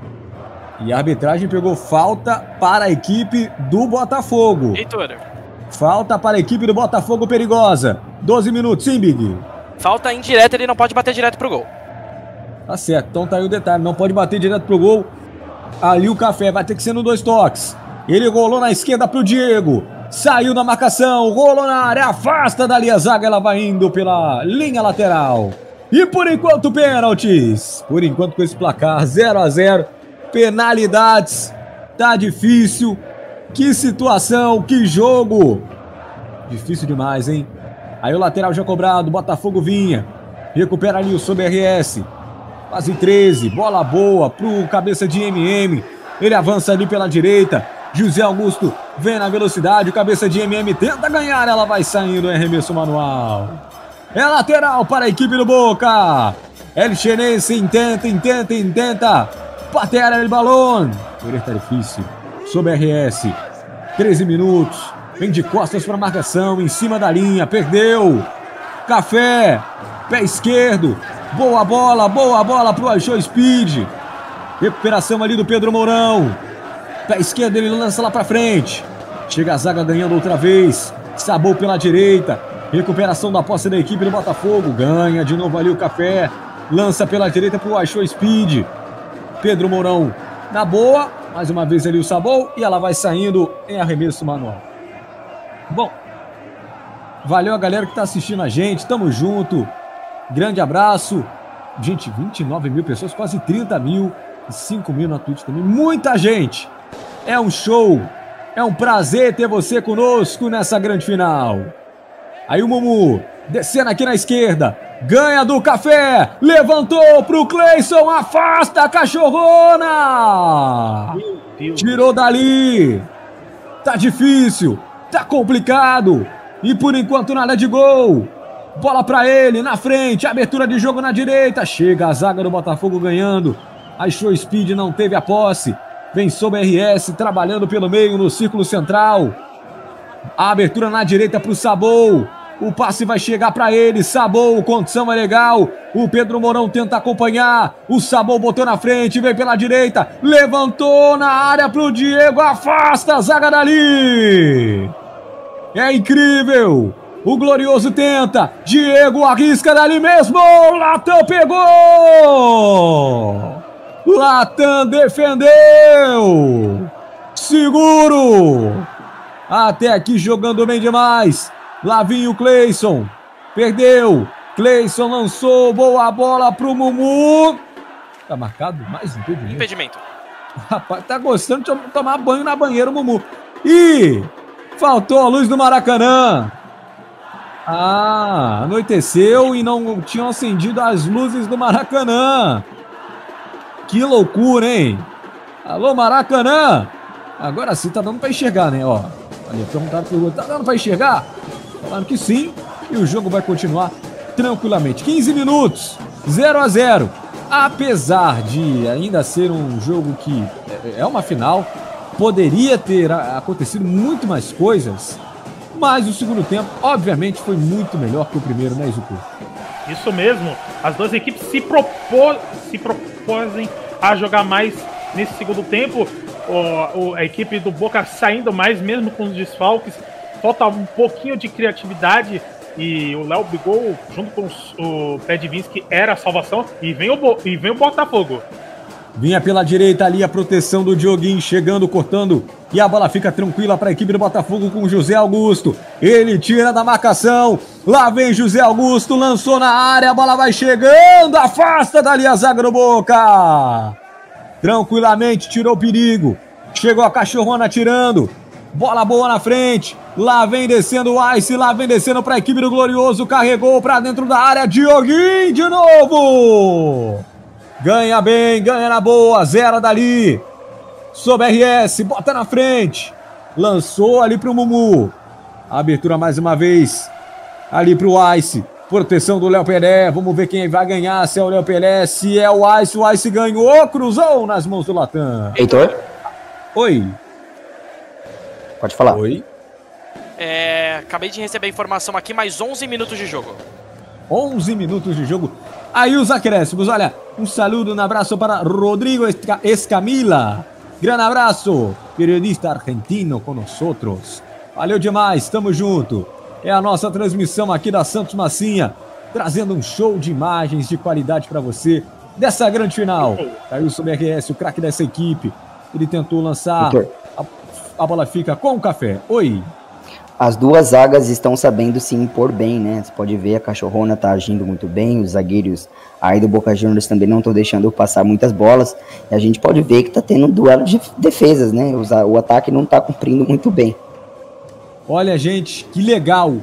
E a arbitragem pegou falta para a equipe do Botafogo. Heitor. Falta para a equipe do Botafogo perigosa. 12 minutos, sim, Big? Falta indireta, ele não pode bater direto pro gol. Tá certo, então tá aí o detalhe. Não pode bater direto pro gol. Ali o Café vai ter que ser no 2 toques. Ele rolou na esquerda pro Diego. Saiu na marcação, rolou na área, afasta dali a zaga, ela vai indo pela linha lateral. E por enquanto, pênaltis. Por enquanto, com esse placar 0-0, penalidades, tá difícil. Que situação, que jogo. Difícil demais, hein? Aí o lateral já cobrado, Botafogo vinha. Recupera ali o Sob RS. Quase 13, bola boa pro cabeça de MM. Ele avança ali pela direita. José Augusto vem na velocidade, o cabeça de MM tenta ganhar, ela vai saindo em arremesso manual. É lateral para a equipe do Boca. El Chenense intenta. Patera el balão. Tá difícil. Sob RS. 13 minutos. Vem de costas para a marcação, em cima da linha, perdeu. Café, pé esquerdo. Boa bola pro Aisho Speed. Recuperação ali do Pedro Mourão. Pé esquerdo, ele lança lá pra frente. Chega a zaga ganhando outra vez. Sabou pela direita. Recuperação da posse da equipe do Botafogo. Ganha de novo ali o Café. Lança pela direita pro Aisho Speed. Pedro Mourão na boa. Mais uma vez ali o Sabou. E ela vai saindo em arremesso manual. Bom, valeu a galera que tá assistindo a gente. Tamo junto. Grande abraço. Gente, 29 mil pessoas, quase 30 mil. E 5 mil na Twitch também. Muita gente. É um show, é um prazer ter você conosco nessa grande final. Aí o Mumu, descendo aqui na esquerda, ganha do Café, levantou pro Cleison, afasta a cachorrona! Tirou dali, tá difícil, tá complicado, e por enquanto nada de gol. Bola pra ele, na frente, abertura de jogo na direita, chega a zaga do Botafogo ganhando, a Show Speed não teve a posse. Vem Sob RS, trabalhando pelo meio no círculo central. A abertura na direita para o Sabou. O passe vai chegar para ele. Sabou, condição é legal. O Pedro Mourão tenta acompanhar. O Sabou botou na frente, vem pela direita. Levantou na área para o Diego. Afasta a zaga dali. É incrível. O Glorioso tenta. Diego arrisca dali mesmo. Latão pegou. Latam defendeu. Seguro. Até aqui jogando bem demais. Lá vinha o Cleison. Perdeu. Cleison lançou. Boa bola pro Mumu. Tá marcado mais impedimento. Impedimento. Rapaz, tá gostando de tomar banho na banheira o Mumu. Ih, faltou a luz do Maracanã. Ah, anoiteceu e não tinham acendido as luzes do Maracanã. Que loucura, hein? Alô, Maracanã! Agora sim, tá dando pra enxergar, né? Ó, olha, perguntaram pro tá dando pra enxergar? Falaram que sim, e o jogo vai continuar tranquilamente. 15 minutos, 0-0. Apesar de ainda ser um jogo que é uma final, poderia ter acontecido muito mais coisas, mas o segundo tempo, obviamente, foi muito melhor que o primeiro, né, Izuku? Isso mesmo, as duas equipes se propõem a jogar mais nesse segundo tempo. A equipe do Boca saindo mais, mesmo com os desfalques. Falta um pouquinho de criatividade e o Léo brigou junto com o Pedvinski, era a salvação, e vem o Botafogo. Vinha pela direita ali a proteção do Dioguinho, chegando, cortando, e a bola fica tranquila para a equipe do Botafogo com José Augusto. Ele tira da marcação, lá vem José Augusto, lançou na área, a bola vai chegando, afasta dali a zaga do Boca. Tranquilamente tirou o perigo, chegou a cachorrona tirando, bola boa na frente, lá vem descendo o Ice, lá vem descendo para a equipe do Glorioso, carregou para dentro da área, Dioguinho de novo. Ganha bem, ganha na boa, zero dali. Sob RS, bota na frente. Lançou ali pro Mumu. Abertura mais uma vez. Ali pro Ice. Proteção do Léo Pelé. Vamos ver quem vai ganhar. Se é o Léo Pelé, se é o Ice ganhou. Cruzou nas mãos do Latam. Heitor? Oi. Pode falar. Oi. Acabei de receber a informação aqui, mais 11 minutos de jogo. 11 minutos de jogo. Aí os acréscimos, olha, um saludo, um abraço para Rodrigo Escamila. Grande abraço, periodista argentino com nós outros. Valeu demais, tamo junto. É a nossa transmissão aqui da Santos Massinha, trazendo um show de imagens de qualidade para você dessa grande final. Cailson BRS, o craque dessa equipe, ele tentou lançar, a bola fica com o Café. Oi. As duas zagas estão sabendo se impor bem, né? Você pode ver, a Cachorrona tá agindo muito bem, os zagueiros aí do Boca Juniors também não estão deixando passar muitas bolas, e a gente pode ver que tá tendo um duelo de defesas, né? O ataque não tá cumprindo muito bem. Olha, gente, que legal!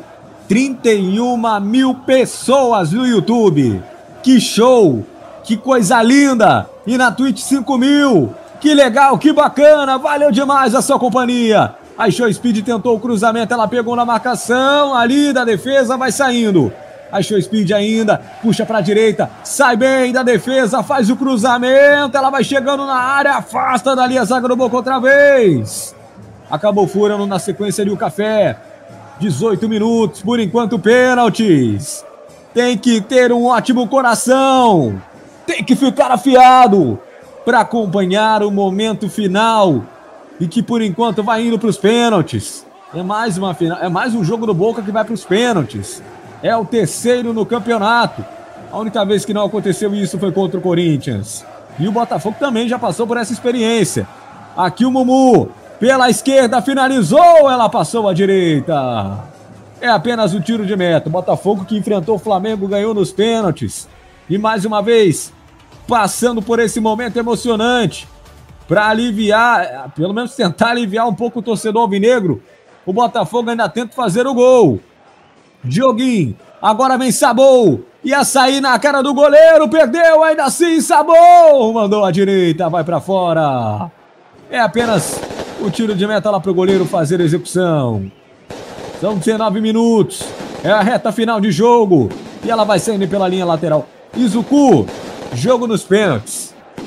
31 mil pessoas no YouTube! Que show! Que coisa linda! E na Twitch 5 mil! Que legal, que bacana! Valeu demais a sua companhia! A Show Speed tentou o cruzamento, ela pegou na marcação, ali da defesa, vai saindo. A Show Speed ainda, puxa pra direita, sai bem da defesa, faz o cruzamento, ela vai chegando na área, afasta dali a zaga do Boca outra vez. Acabou furando na sequência ali o Café. 18 minutos, por enquanto pênaltis. Tem que ter um ótimo coração. Tem que ficar afiado para acompanhar o momento final. E que por enquanto vai indo para os pênaltis. É mais uma final, é mais um jogo do Boca que vai para os pênaltis. É o terceiro no campeonato. A única vez que não aconteceu isso foi contra o Corinthians. E o Botafogo também já passou por essa experiência. Aqui o Mumu, pela esquerda, finalizou, ela passou à direita. É apenas um tiro de meta. O Botafogo que enfrentou o Flamengo ganhou nos pênaltis. E mais uma vez, passando por esse momento emocionante. Para aliviar, pelo menos tentar aliviar um pouco o torcedor alvinegro, o Botafogo ainda tenta fazer o gol. Dioguinho, agora vem Sabou, ia sair na cara do goleiro, perdeu, ainda assim Sabou, mandou à direita, vai para fora. É apenas o tiro de meta lá pro goleiro fazer a execução. São 19 minutos, é a reta final de jogo, e ela vai saindo pela linha lateral. Izuku, jogo nos pênaltis.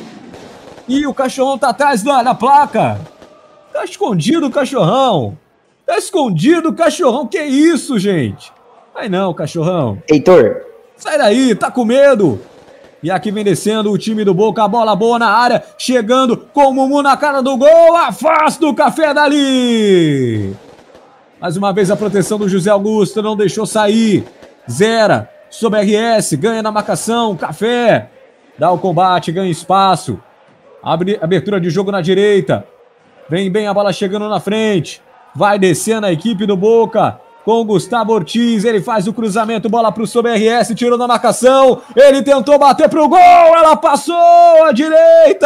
E o Cachorrão tá atrás da placa. Tá escondido o Cachorrão. Tá escondido o Cachorrão. Que isso, gente? Vai não, Cachorrão. Heitor. Sai daí, tá com medo. E aqui vem descendo o time do Boca. A bola boa na área. Chegando com o Mumu na cara do gol. Afasta o Café dali. Mais uma vez a proteção do José Augusto. Não deixou sair. Zera. Sobre RS. Ganha na marcação. Café. Dá o combate. Ganha espaço. Abertura de jogo na direita. Vem bem a bola chegando na frente. Vai descendo a equipe do Boca. Com o Gustavo Ortiz. Ele faz o cruzamento. Bola pro Sober RS. Tirou na marcação. Ele tentou bater pro gol. Ela passou à direita.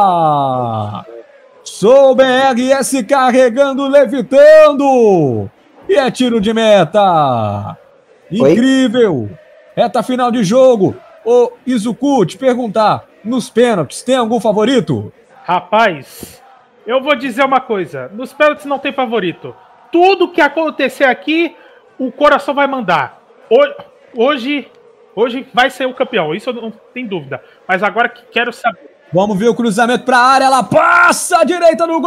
Sober RS carregando, levitando. E é tiro de meta. Incrível. Reta final de jogo. Ô Izuku, te perguntar. Nos pênaltis, tem algum favorito? Rapaz, eu vou dizer uma coisa. Nos pênaltis não tem favorito. Tudo que acontecer aqui, o coração vai mandar. Hoje vai ser o campeão. Isso eu não tenho dúvida. Mas agora que quero saber. Vamos ver o cruzamento para a área. Ela passa à direita no gol!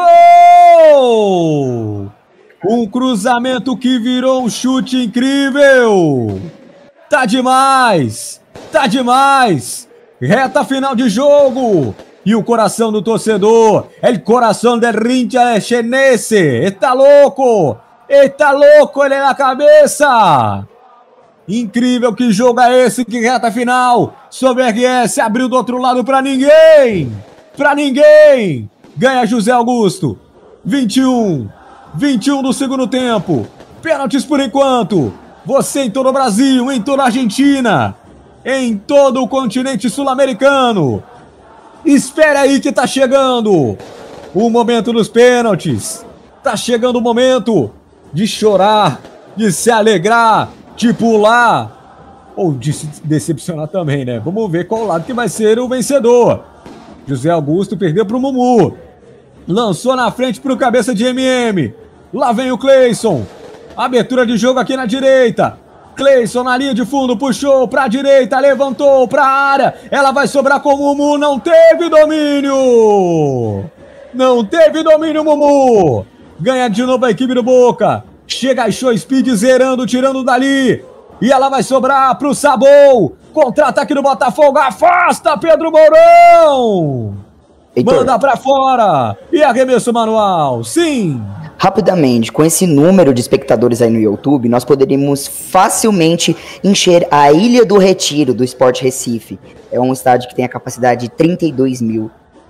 Um cruzamento que virou um chute incrível. Tá demais! Tá demais! Reta final de jogo. E o coração do torcedor. El coração del hincha chenense. Está louco. Está louco ele na cabeça. Incrível, que jogo é esse? Que reta final. Sobre RS. Abriu do outro lado para ninguém. Para ninguém. Ganha José Augusto. 21 do segundo tempo. Pênaltis por enquanto. Você em todo o Brasil, em toda a Argentina, em todo o continente sul-americano. Espere aí que tá chegando o momento dos pênaltis. Tá chegando o momento de chorar, de se alegrar, de pular ou de se decepcionar também, né? Vamos ver qual lado que vai ser o vencedor. José Augusto perdeu pro Mumu. Lançou na frente pro cabeça de MM. Lá vem o Cleison. Abertura de jogo aqui na direita. Cleison na linha de fundo, puxou pra direita, levantou pra área. Ela vai sobrar com o Mumu, não teve domínio. Não teve domínio, Mumu. Ganha de novo a equipe do Boca. Chega a Show Speed zerando, tirando dali. E ela vai sobrar pro Sabou. Contra-ataque do Botafogo, afasta Pedro Mourão! Heitor. Manda pra fora! E arremesso manual, sim! Rapidamente, com esse número de espectadores aí no YouTube, nós poderíamos facilmente encher a Ilha do Retiro do Sport Recife. É um estádio que tem a capacidade de 32 mil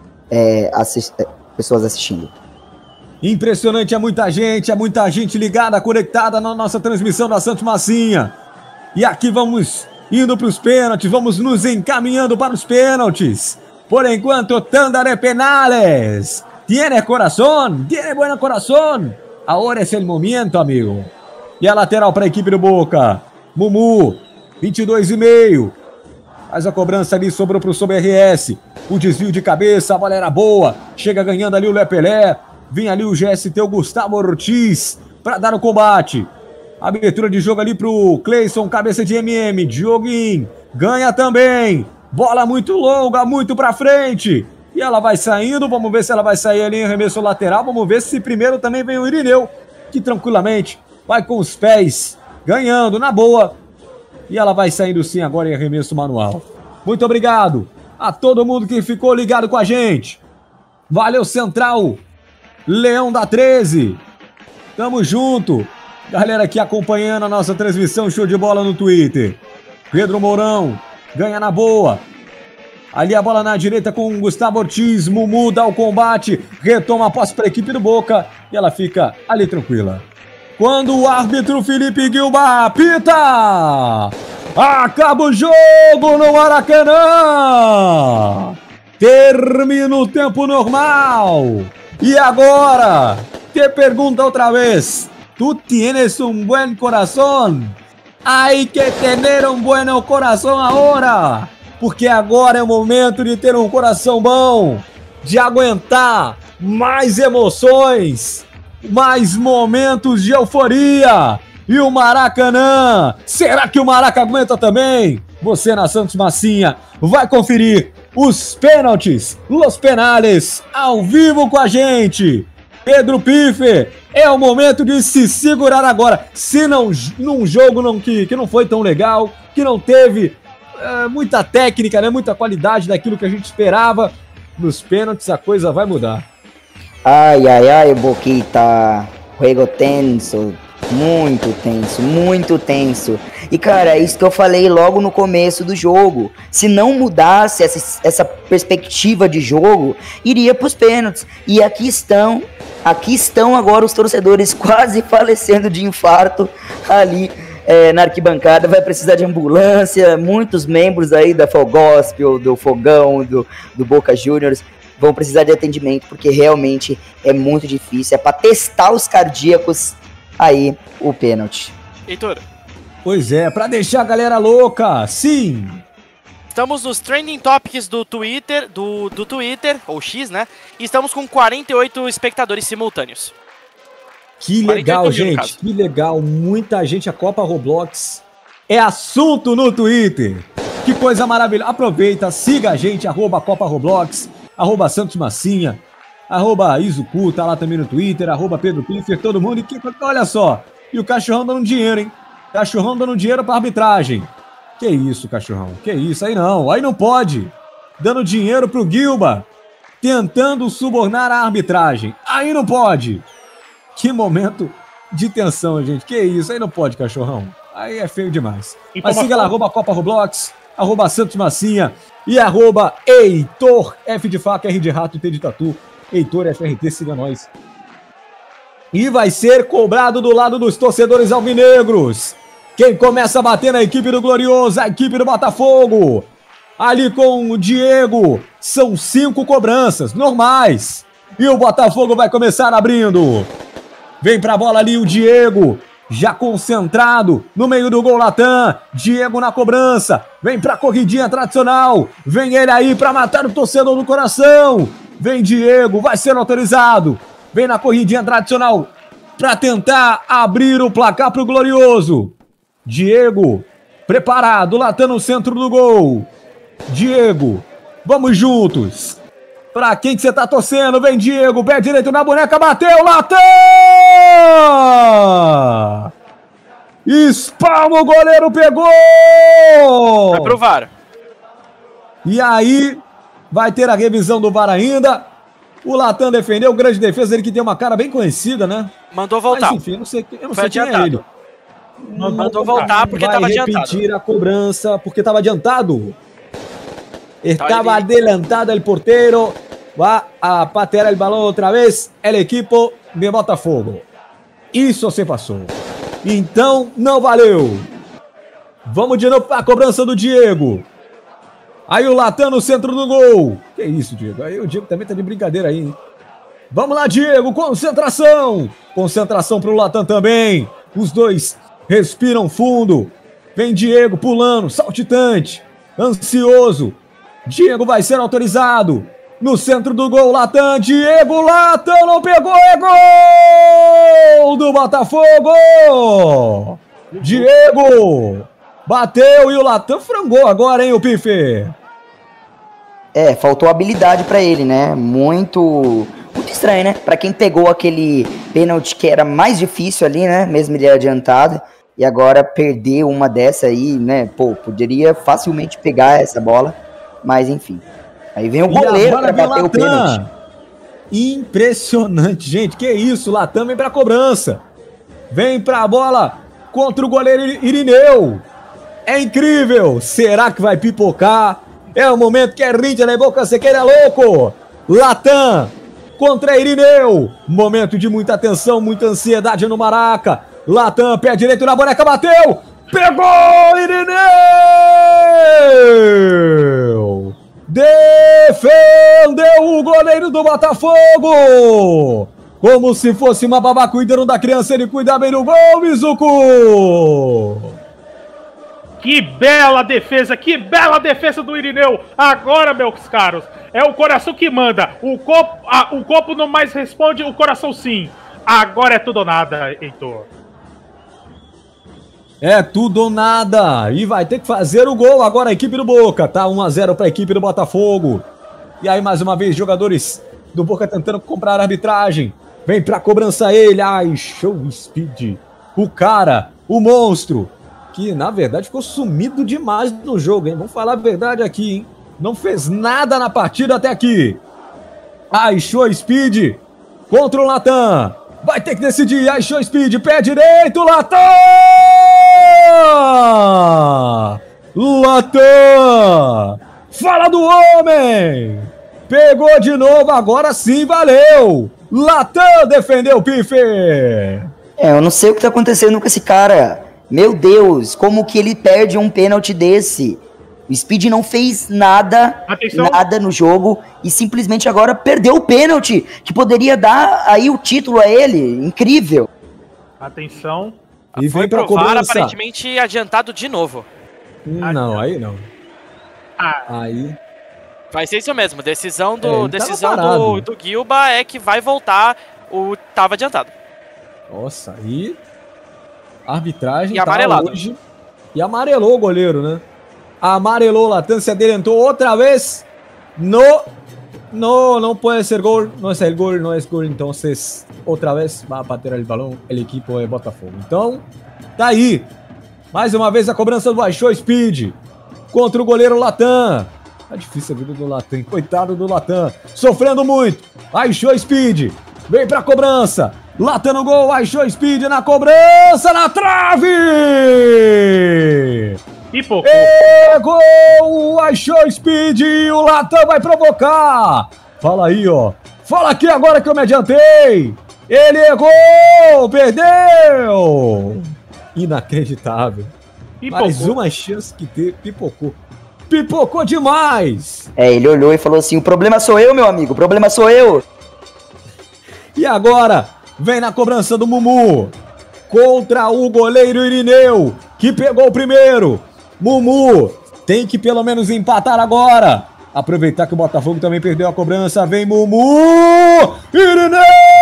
pessoas assistindo. Impressionante, é muita gente ligada, conectada na nossa transmissão da Santos Massinha. E aqui vamos indo para os pênaltis, vamos nos encaminhando para os pênaltis. Por enquanto, Tandare penales. Tiene corazón, tiene buen corazón. Ahora es el momento, amigo. E a lateral para a equipe do Boca. Mumu, 22,5. Faz a cobrança ali, sobrou para o RS. O desvio de cabeça, a bola era boa. Chega ganhando ali o Lepelé. Vem ali o GST, o Gustavo Ortiz, para dar o combate. Abertura de jogo ali pro Cleison, cabeça de MM. Dioguinho, ganha também. Bola muito longa, muito pra frente. E ela vai saindo, vamos ver se ela vai sair ali em arremesso lateral. Vamos ver se primeiro também vem o Irineu, que tranquilamente vai com os pés, ganhando na boa. E ela vai saindo sim agora em arremesso manual. Muito obrigado a todo mundo que ficou ligado com a gente. Valeu, Central. Leão da 13. Tamo junto. Galera aqui acompanhando a nossa transmissão, show de bola no Twitter. Pedro Mourão ganha na boa. Ali a bola na direita com o Gustavo Ortiz. Mumu dá o combate, retoma a posse para a equipe do Boca e ela fica ali tranquila. Quando o árbitro Felipe Guilba apita, acaba o jogo no Maracanã. Termina o tempo normal. E agora, te pergunta outra vez, ¿tú tienes un buen corazón? Hay que tener un buen corazón ahora. Porque agora é o momento de ter um coração bom, de aguentar mais emoções, mais momentos de euforia. E o Maracanã, será que o Maraca aguenta também? Você na Santos Massinha vai conferir os pênaltis, los penales, ao vivo com a gente. Pedro Piffer, é o momento de se segurar agora. Se não, num jogo que não foi tão legal, que não teve muita técnica, né? Muita qualidade daquilo que a gente esperava, nos pênaltis a coisa vai mudar. Ai, ai, ai, Boquita. Juego tenso. Muito tenso, muito tenso. E cara, é isso que eu falei logo no começo do jogo. Se não mudasse essa perspectiva de jogo, iria pros pênaltis. E aqui estão agora os torcedores quase falecendo de infarto ali na arquibancada. Vai precisar de ambulância. Muitos membros aí da Fogospel, do Fogão, do Boca Juniors vão precisar de atendimento, porque realmente é muito difícil. É pra testar os cardíacos aí o pênalti. Heitor. Pois é, pra deixar a galera louca, sim! Estamos nos Trending Topics do Twitter, do Twitter, ou X, né? E estamos com 48 espectadores simultâneos. Que legal, gente, que legal. Muita gente, a Copa Roblox é assunto no Twitter. Que coisa maravilhosa. Aproveita, siga a gente, @Copa Roblox, @Santos Massinha, @Izuku, tá lá também no Twitter, @Pedro Piffer, todo mundo. E olha só, e o Cachorrão dando dinheiro, hein? Cachorrão dando dinheiro pra arbitragem. Que isso, Cachorrão? Que isso? Aí não pode. Dando dinheiro pro Guilba, tentando subornar a arbitragem. Aí não pode. Que momento de tensão, gente. Que isso? Aí não pode, Cachorrão. Aí é feio demais. Mas siga lá, @Copa Roblox, @Santos Massinha e @Heitor F de faca, R de rato, T de tatu, Heitor FRT, siga nós. E vai ser cobrado do lado dos torcedores alvinegros. Quem começa a bater na equipe do Glorioso, a equipe do Botafogo. Ali com o Diego, são 5 cobranças normais. E o Botafogo vai começar abrindo. Vem pra bola ali o Diego, já concentrado no meio do gol Latam. Diego na cobrança, vem pra corridinha tradicional. Vem ele aí pra matar o torcedor do coração. Vem Diego, vai ser autorizado. Vem na corridinha tradicional pra tentar abrir o placar pro Glorioso. Diego, preparado, Latam no centro do gol. Diego, vamos juntos. Pra quem que você tá torcendo? Vem Diego, pé direito na boneca, bateu, Latam! Espalma, o goleiro pegou! pro VAR. E aí, vai ter a revisão do VAR ainda. O Latam defendeu, grande defesa, ele que tem uma cara bem conhecida, né? Mandou voltar. Mas enfim, eu não sei quem é ele. Mandou voltar porque estava adiantado. Vai repetir a cobrança porque estava adiantado. Estaba adelantado el portero. Va a patear el balón otra vez el equipo de Botafogo. Isso se passou. Então, não valeu. Vamos de novo para a cobrança do Diego. Aí o Latam no centro do gol. Que isso, Diego? Aí o Diego também tá de brincadeira aí, hein? Vamos lá, Diego. Concentração. Concentração pro Latam também. Os dois respiram fundo. Vem Diego pulando, saltitante, ansioso. Diego vai ser autorizado. No centro do gol, Latam. Diego, Latam não pegou. É gol do Botafogo. Diego bateu e o Latam frangou agora, hein, o Pife? Faltou habilidade pra ele, né? Muito estranho, né? Pra quem pegou aquele pênalti que era mais difícil ali, né? Mesmo ele adiantado. E agora perder uma dessa aí, né? Pô, poderia facilmente pegar essa bola. Mas enfim. Aí vem o goleiro pra bater o pênalti. Impressionante, gente. Que isso? Latam vem pra cobrança. Vem pra bola contra o goleiro Irineu. É incrível. Será que vai pipocar? É o momento que é rincha na boca, você quer é louco. Latam contra Irineu. Momento de muita tensão, muita ansiedade no Maraca. Latam, pé direito na boneca, bateu. Pegou Irineu. Defendeu o goleiro do Botafogo. Como se fosse uma babá cuidando da criança, ele cuida bem do gol, Mizuku. Que bela defesa do Irineu. Agora, meus caros, é o coração que manda. O corpo não mais responde, o coração sim. Agora é tudo ou nada, Heitor. É tudo ou nada. E vai ter que fazer o gol agora a equipe do Boca. Tá 1-0 para a equipe do Botafogo. E aí, mais uma vez, jogadores do Boca tentando comprar a arbitragem. Vem pra cobrança ele. Ai, show speed. O cara, o monstro, que na verdade ficou sumido demais no jogo, hein? Vamos falar a verdade aqui, hein? Não fez nada na partida até aqui. Ai, show speed contra o Latam. Vai ter que decidir. Ai, show speed, pé direito, Latam! Latam! Fala do homem! Pegou de novo, agora sim valeu! Latam defendeu o Pife! Eu não sei o que tá acontecendo com esse cara. Meu Deus, como que ele perde um pênalti desse? O Speed não fez nada no jogo e simplesmente agora perdeu o pênalti, que poderia dar aí o título a ele. Incrível. Atenção. E foi vem pra provar, cobrança. aparentemente adiantado de novo. Não, aí não. Aí... Vai ser isso mesmo. Decisão parado. do Gilba é que vai voltar. Tava adiantado. Nossa, aí... A arbitragem E amarelado. Hoje... E amarelou o goleiro, né? Amarelou, Latam se adelantou outra vez. No puede ser gol. No es el gol, no es gol. Entonces, outra vez vai bater o balão o equipo de Botafogo. Então, tá aí. Mais uma vez a cobrança do Baixou Speed contra o goleiro Latam. Tá difícil a vida do Latam. Coitado do Latam. Sofrendo muito. Baixou Speed. Vem pra cobrança. Latam no gol. Baixou Speed na cobrança. Na trave. E pouco. Gol! Achou Speed e o Latam vai provocar. Fala aí, ó. Fala aqui agora que eu me adiantei. Ele errou! Perdeu! Inacreditável. Pipocou. Mais uma chance que teve. Pipocou. Pipocou demais! Ele olhou e falou assim, o problema sou eu, meu amigo. O problema sou eu. E agora, vem na cobrança do Mumu. Contra o goleiro Irineu, que pegou o primeiro. Mumu tem que pelo menos empatar agora. Aproveitar que o Botafogo também perdeu a cobrança. Vem Mumu! Irineu!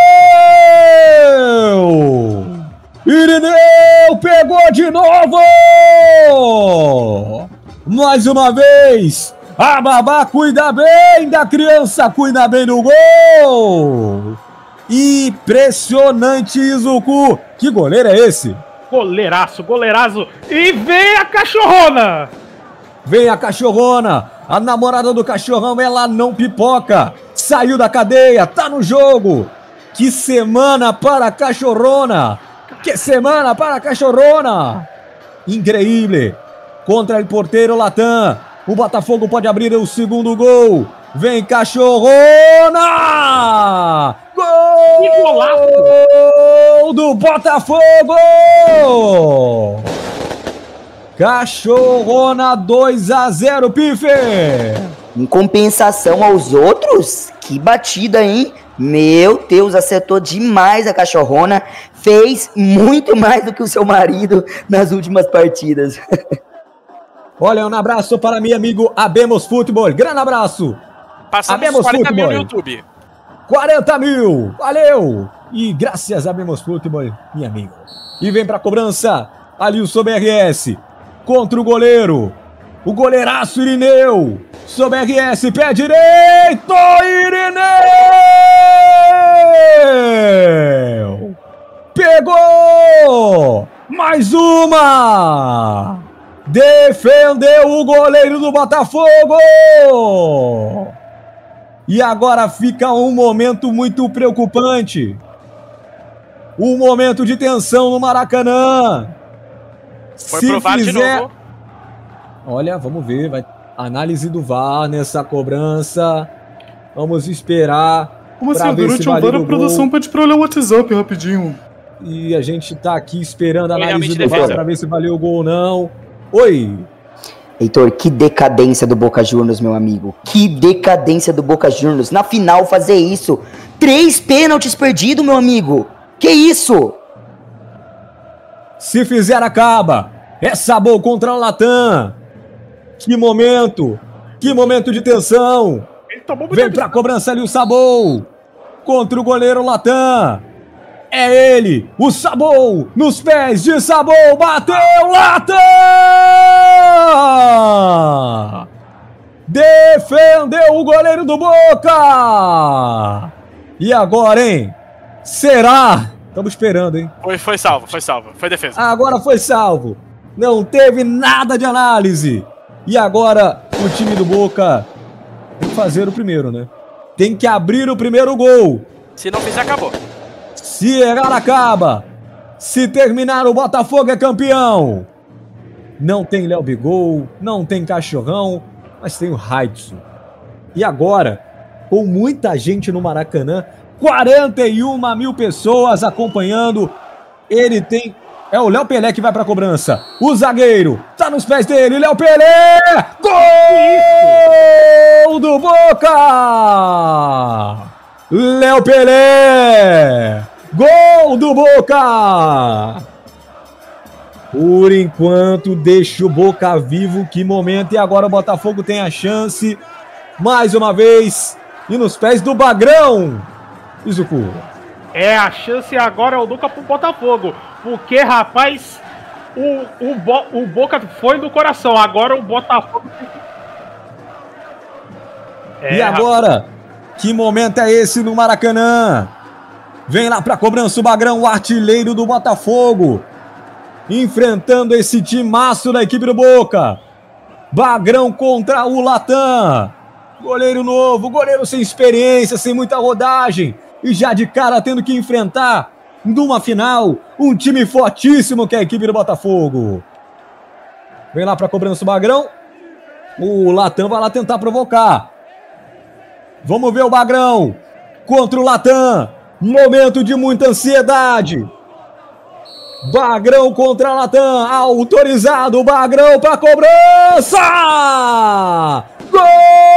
Irineu pegou de novo! Mais uma vez! A babá cuida bem da criança, cuida bem do gol! Impressionante, Izuku! Que goleiro é esse? Goleiraço. E vem a cachorrona! Vem a cachorrona, a namorada do cachorrão, ela não pipoca. Saiu da cadeia, tá no jogo. Que semana para a cachorrona. Que semana para a cachorrona. Increíble. Contra o porteiro Latam. O Botafogo pode abrir o segundo gol. Vem cachorrona. Gol do Botafogo. Cachorrona 2-0, Pife! Em compensação aos outros, que batida, hein? Meu Deus, acertou demais a cachorrona. Fez muito mais do que o seu marido nas últimas partidas. Olha, um abraço para meu amigo Abemos Futebol. Grande abraço! Passamos Abemos 40 mil Futebol. no YouTube. 40 mil! Valeu! E graças a Abemos Futebol, meu amigo. E vem pra cobrança, ali o Sob RS. Contra o goleiro. O goleiraço Irineu. Sob RS, pé direito! Irineu! Pegou! Mais uma! Defendeu o goleiro do Botafogo! E agora fica um momento muito preocupante. Um momento de tensão no Maracanã. Foi pro VAR de novo. Olha, vamos ver. Análise do VAR nessa cobrança. Vamos esperar. Como assim? Durante o VAR a produção pede pra olhar o WhatsApp rapidinho. E a gente tá aqui esperando a análise do realmente VAR pra ver se valeu o gol ou não. Oi! Heitor, que decadência do Boca Juniors, meu amigo. Que decadência do Boca Juniors. Na final fazer isso. 3 pênaltis perdidos, meu amigo. Que isso? Se fizer, acaba. É Sabou contra o Latam. Que momento. Que momento de tensão. Vem pra cobrança ali o Sabou. Contra o goleiro Latam. É ele, o Sabou. Nos pés de Sabou. Bateu Latam. Defendeu o goleiro do Boca. E agora, hein? Será? Estamos esperando, hein? Foi salvo. Foi defesa. Agora foi salvo. Não teve nada de análise. E agora o time do Boca tem que fazer o primeiro, né? Tem que abrir o primeiro gol. Se não fizer, acabou. Se errar, acaba. Se terminar, o Botafogo é campeão. Não tem Léo Bigol, não tem Cachorrão, mas tem o Raidson. E agora, com muita gente no Maracanã, 41 mil pessoas acompanhando. Ele tem... É o Léo Pelé que vai pra cobrança. O zagueiro tá nos pés dele. Léo Pelé! Gol do Boca! Léo Pelé! Gol do Boca! Por enquanto, deixa o Boca vivo. Que momento. E agora o Botafogo tem a chance. Mais uma vez. E nos pés do Bagrão. Izuku. É, a chance agora é o Boca pro Botafogo. Porque, rapaz, o Boca foi do coração. Agora o Botafogo... E agora? Que momento é esse no Maracanã? Vem lá pra cobrança o Bagrão, o artilheiro do Botafogo. Enfrentando esse timaço da equipe do Boca. Bagrão contra o Latam. Goleiro novo, goleiro sem experiência, sem muita rodagem. E já de cara tendo que enfrentar, numa final, um time fortíssimo que é a equipe do Botafogo. Vem lá pra cobrança o Bagrão. O Latam vai lá tentar provocar. Vamos ver o Bagrão contra o Latam. Momento de muita ansiedade. Bagrão contra a Latam. Autorizado o Bagrão para cobrança. Gol!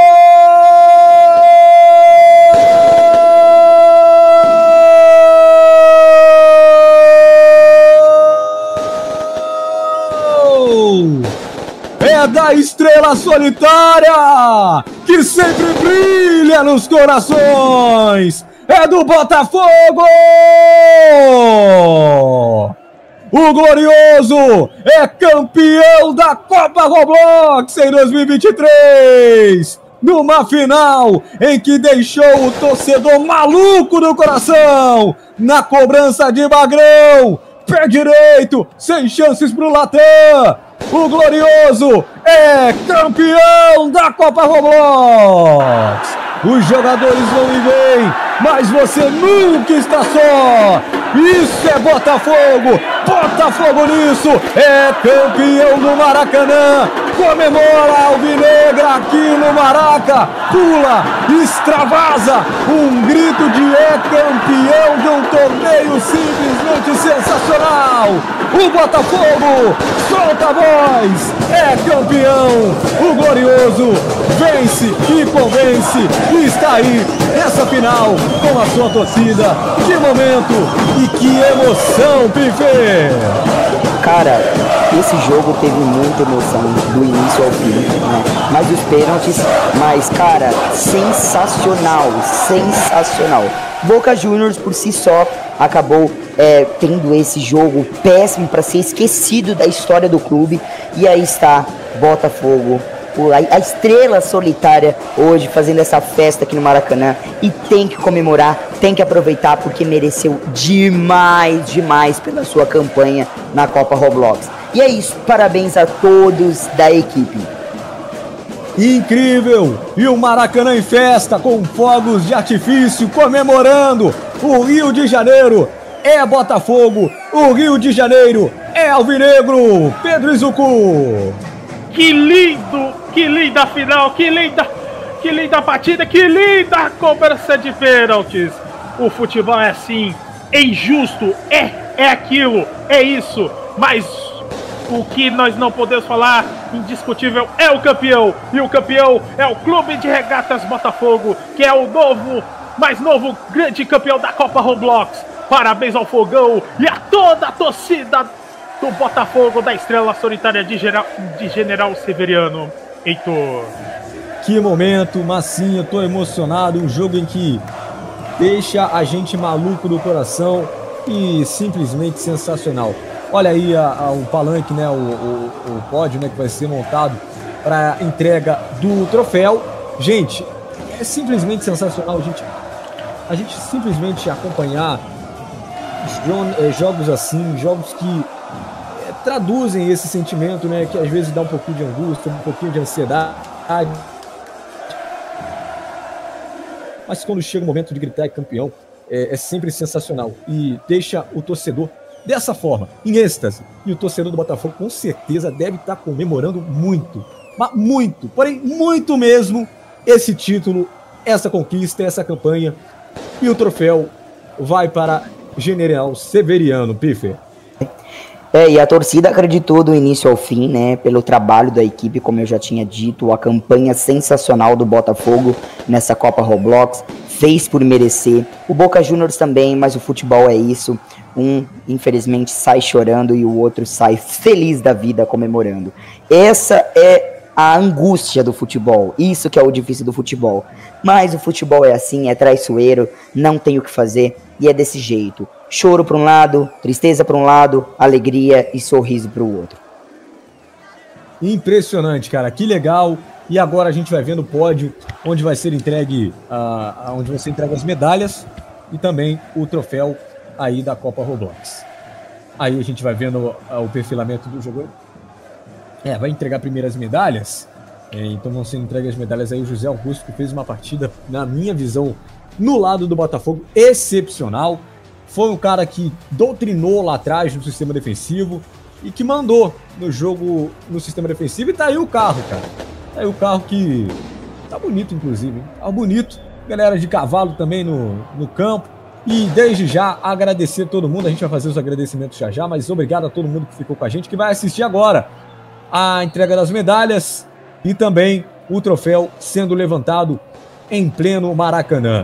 É da estrela solitária que sempre brilha nos corações. É do Botafogo! O Glorioso é campeão da Copa Roblox em 2023. Numa final em que deixou o torcedor maluco no coração. Na cobrança de Bagrão. Pé direito, sem chances pro Latam. O Glorioso é campeão da Copa Roblox. Os jogadores vão e vêm, mas você nunca está só. Isso é Botafogo. Botafogo nisso. É campeão do Maracanã. Comemora a Alvinegra aqui no Maraca. Pula, extravasa. Um grito de é campeão de um torneio simplesmente sensacional. O Botafogo solta a voz. É campeão. O Glorioso vence e convence. E está aí nessa final com a sua torcida. Que momento e que emoção, Pife! Cara, esse jogo teve muita emoção do início ao fim, né? Mas os pênaltis, mas cara, sensacional, sensacional. Boca Juniors por si só acabou tendo esse jogo péssimo para ser esquecido da história do clube. E aí está Botafogo, a estrela solitária hoje fazendo essa festa aqui no Maracanã, e tem que comemorar, tem que aproveitar porque mereceu demais pela sua campanha na Copa Roblox. E é isso, parabéns a todos da equipe. Incrível! E o Maracanã em festa com fogos de artifício comemorando. O Rio de Janeiro é Botafogo, o Rio de Janeiro é Alvinegro. Pedro Izuku. Que lindo, que linda final, que linda partida, que linda cobrança de pênaltis. O futebol é assim, é injusto, é aquilo, é isso, mas o que nós não podemos falar, indiscutível, é o campeão. E o campeão é o Clube de Regatas Botafogo, que é o mais novo grande campeão da Copa Roblox. Parabéns ao Fogão e a toda a torcida do Botafogo, da estrela solitária de General Severiano. Heitor. Que momento, Massinha, tô emocionado. Um jogo em que deixa a gente maluco do coração e simplesmente sensacional. Olha aí o palanque, né, o pódio, né, que vai ser montado para entrega do troféu. Gente, é simplesmente sensacional, gente. A gente simplesmente acompanhar jogos assim, jogos que traduzem esse sentimento, né, que às vezes dá um pouquinho de angústia, um pouquinho de ansiedade. Mas quando chega o momento de gritar é campeão, é sempre sensacional e deixa o torcedor dessa forma, em êxtase. E o torcedor do Botafogo com certeza deve estar comemorando muito, mas muito, porém muito mesmo, esse título, essa conquista, essa campanha. E o troféu vai para General Severiano, Pife. E a torcida acreditou do início ao fim, né, pelo trabalho da equipe, como eu já tinha dito, a campanha sensacional do Botafogo nessa Copa Roblox, fez por merecer. O Boca Juniors também, mas o futebol é isso. Um, infelizmente, sai chorando e o outro sai feliz da vida comemorando. Essa é a angústia do futebol, isso que é o difícil do futebol. Mas o futebol é assim, é traiçoeiro, não tem o que fazer e é desse jeito. Choro para um lado, tristeza para um lado, alegria e sorriso para o outro. Impressionante, cara, que legal. E agora a gente vai vendo o pódio, onde vai ser entregue onde vai ser entregue as medalhas e também o troféu aí da Copa Roblox. Aí a gente vai vendo o perfilamento do jogo. Vai entregar primeiro as medalhas. Então vão ser entregues as medalhas aí o José Augusto, que fez uma partida, na minha visão, no lado do Botafogo, excepcional. Foi um cara que doutrinou lá atrás no sistema defensivo e que mandou no jogo no sistema defensivo. E tá aí o carro, cara. Tá aí o carro que tá bonito, inclusive. Tá bonito. Galera de cavalo também no campo. E desde já agradecer a todo mundo. A gente vai fazer os agradecimentos já, mas obrigado a todo mundo que ficou com a gente, que vai assistir agora a entrega das medalhas e também o troféu sendo levantado em pleno Maracanã.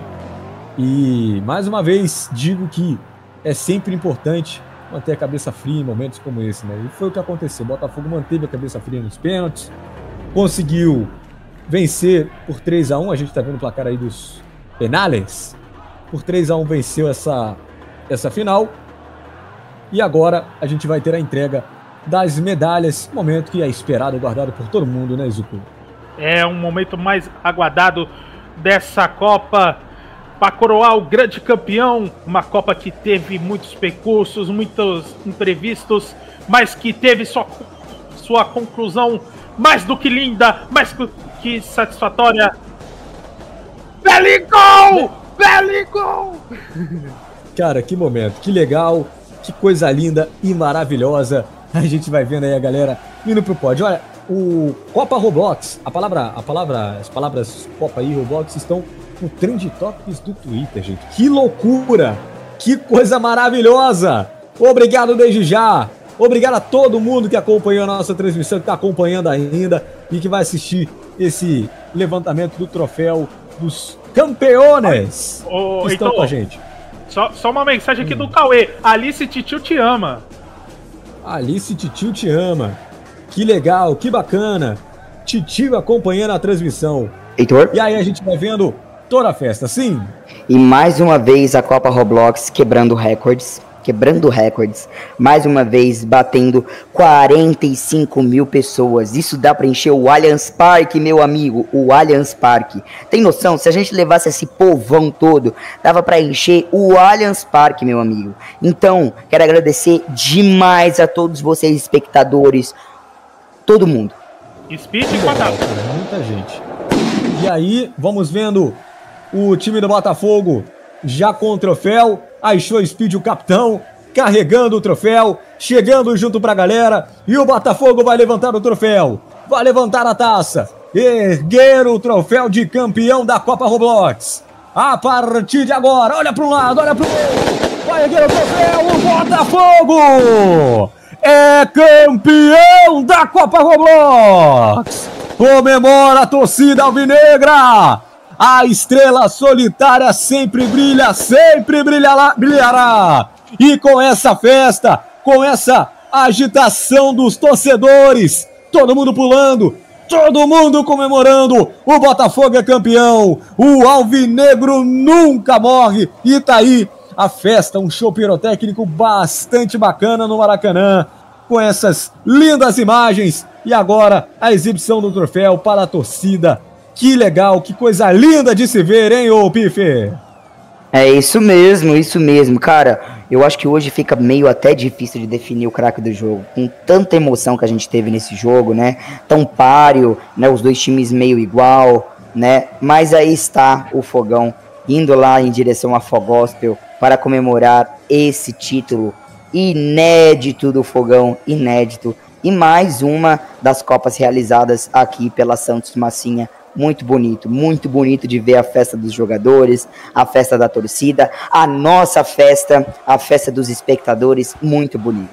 E mais uma vez digo que é sempre importante manter a cabeça fria em momentos como esse, né? E foi o que aconteceu. O Botafogo manteve a cabeça fria nos pênaltis, conseguiu vencer por 3-1. A gente tá vendo o placar aí dos penales. Por 3-1 venceu essa final. E agora a gente vai ter a entrega das medalhas, momento que é esperado, aguardado por todo mundo, né, Zuko? É um momento mais aguardado dessa Copa para coroar o grande campeão. Uma Copa que teve muitos percursos, muitos imprevistos, mas que teve sua conclusão mais do que linda, mais que satisfatória. Bellingham! Bellingham! Cara, que momento, que legal, que coisa linda e maravilhosa. A gente vai vendo aí a galera indo pro pódio. Olha, o Copa Roblox, as palavras Copa e Roblox estão no Trend Topics do Twitter, gente. Que loucura! Que coisa maravilhosa! Obrigado desde já! Obrigado a todo mundo que acompanhou a nossa transmissão, que está acompanhando ainda e que vai assistir esse levantamento do troféu dos campeões que estão com a gente. Só uma mensagem aqui do Cauê. Alice Titio te ama. Alice Titio te ama. Que legal, que bacana. Titio acompanhando a transmissão. Heitor? E aí a gente vai vendo toda a festa, sim? E mais uma vez a Copa Roblox quebrando recordes. Mais uma vez batendo 45 mil pessoas. Isso dá pra encher o Allianz Parque, meu amigo, o Allianz Parque. Tem noção? Se a gente levasse esse povão todo, dava pra encher o Allianz Parque, meu amigo. Então, quero agradecer demais a todos vocês, espectadores, todo mundo. Speed e quadrado. Muita gente. E aí, vamos vendo o time do Botafogo já com o troféu. Achou Speed, o capitão, carregando o troféu, chegando junto pra galera. E o Botafogo vai levantar o troféu, vai levantar a taça, erguer o troféu de campeão da Copa Roblox. A partir de agora, olha para um lado, olha para o outro, vai erguer o troféu, o Botafogo é campeão da Copa Roblox. Comemora a torcida alvinegra. A estrela solitária sempre brilha, sempre brilhará. E com essa festa, com essa agitação dos torcedores, todo mundo pulando, todo mundo comemorando, o Botafogo é campeão, o alvinegro nunca morre. E tá aí a festa, um show pirotécnico bastante bacana no Maracanã, com essas lindas imagens. E agora a exibição do troféu para a torcida. Que legal, que coisa linda de se ver, hein, ô Pife? É isso mesmo, cara. Eu acho que hoje fica meio até difícil de definir o craque do jogo, com tanta emoção que a gente teve nesse jogo, né? Tão páreo, né? Os dois times meio igual, né? Mas aí está o Fogão, indo lá em direção a Fogospel para comemorar esse título inédito do Fogão, inédito. E mais uma das Copas realizadas aqui pela Santos Massinha. Muito bonito de ver a festa dos jogadores, a festa da torcida, a nossa festa, a festa dos espectadores, muito bonito.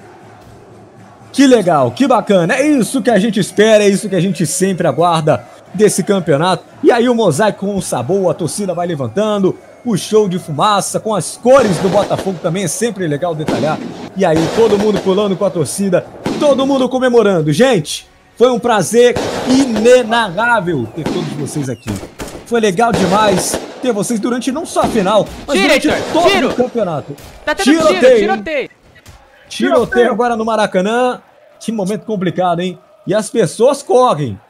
Que legal, que bacana, é isso que a gente espera, é isso que a gente sempre aguarda desse campeonato. E aí o mosaico com o sabor, a torcida vai levantando, o show de fumaça com as cores do Botafogo também é sempre legal detalhar. E aí todo mundo pulando com a torcida, todo mundo comemorando. Gente, foi um prazer inenarrável ter todos vocês aqui. Foi legal demais ter vocês durante não só a final, mas durante todo o campeonato. Tá tendo tiroteio. Tiroteio agora no Maracanã. Que momento complicado, hein? E as pessoas correm.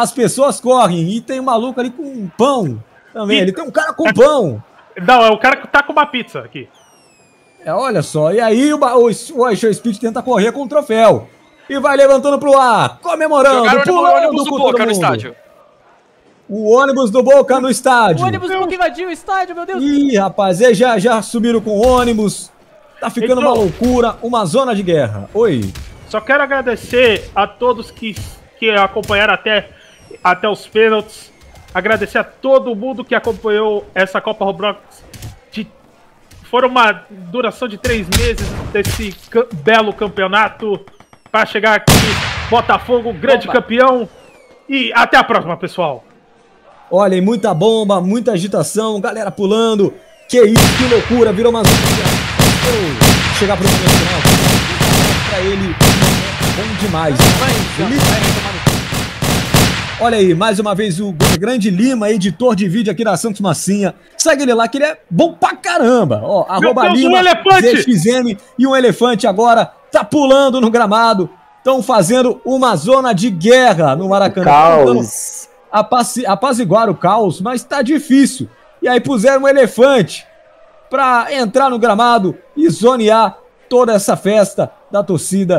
E tem um maluco ali com um pão também. Ele tem um cara com pão. Não, é o cara que tá com uma pizza aqui. Olha só. E aí o Aisho Speed tenta correr com o troféu. E vai levantando pro ar, comemorando, pulando o ônibus do Boca no estádio. O ônibus do Boca no estádio. O ônibus do Boca invadiu o estádio, meu Deus. Ih, rapaz, eles já subiram com o ônibus. Tá ficando uma loucura, uma zona de guerra. Oi. Só quero agradecer a todos que acompanharam até os pênaltis. Agradecer a todo mundo que acompanhou essa Copa Roblox. Foram uma duração de 3 meses desse belo campeonato. Para chegar aqui, Botafogo, grande campeão. E até a próxima, pessoal. Olha, e muita bomba, muita agitação, galera pulando. Que isso, que loucura, virou uma... Chegar pro momento final. Pra ele, bom demais. Olha aí, mais uma vez o Grande Lima, editor de vídeo aqui da Santos Massinha. Segue ele lá que ele é bom pra caramba. Ó, @Lima, ZXM e um elefante agora tá pulando no gramado. Estão fazendo uma zona de guerra no Maracanã. Caos. Apaziguar o caos, mas tá difícil. E aí puseram um elefante pra entrar no gramado e zonear toda essa festa da torcida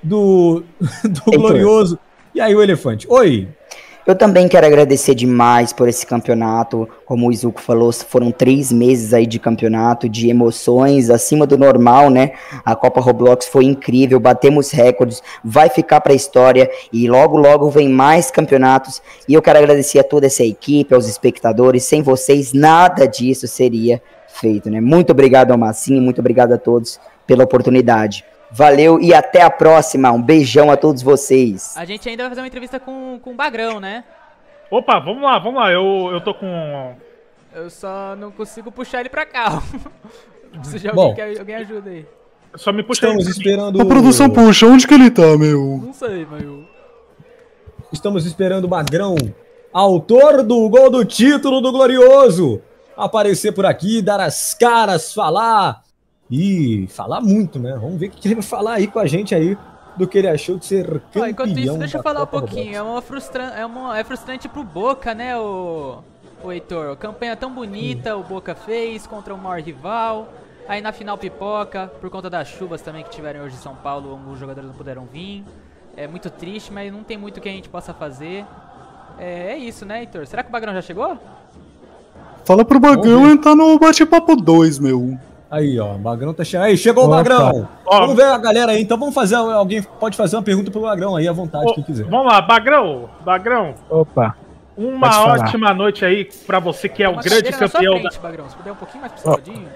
do Glorioso. E aí, o Elefante? Oi! Eu também quero agradecer demais por esse campeonato. Como o Izuku falou, foram 3 meses aí de campeonato, de emoções acima do normal, né? A Copa Roblox foi incrível, batemos recordes, vai ficar para a história e logo, logo vem mais campeonatos. E eu quero agradecer a toda essa equipe, aos espectadores. Sem vocês, nada disso seria feito, né? Muito obrigado ao Massinho, muito obrigado a todos pela oportunidade. Valeu e até a próxima. Um beijão a todos vocês. A gente ainda vai fazer uma entrevista com o Bagrão, né? Opa, vamos lá. Eu tô com... Eu só não consigo puxar ele pra cá. Preciso de Bom, alguém que alguém ajuda aí. Só me puxa Estamos aí. esperando... A produção puxa, onde que ele tá, meu? Não sei, mas eu... Estamos esperando o Magrão, autor do gol do título do Glorioso, aparecer por aqui, dar as caras, falar... E falar muito, né? Vamos ver o que ele vai falar aí com a gente aí do que ele achou de ser campeão. Enquanto isso, deixa eu falar um Copa pouquinho. É frustrante pro Boca, né, o Heitor? A campanha tão bonita o Boca fez contra o maior rival. Aí na final pipoca, por conta das chuvas também que tiveram hoje em São Paulo, alguns jogadores não puderam vir. É muito triste, mas não tem muito que a gente possa fazer. É isso, né, Heitor? Será que o Bagrão já chegou? Fala pro Bagrão entrar no bate-papo 2, meu. Aí, ó, o Bagrão tá chegando. Aí, chegou o Bagrão. Vamos ver a galera aí. Então vamos fazer. Alguém pode fazer uma pergunta pro Bagrão aí à vontade, quem quiser. Vamos lá, Bagrão. Opa. Uma ótima noite aí pra você que é o grande campeão da... Bagrão, se puder um pouquinho mais pro seu ladinho.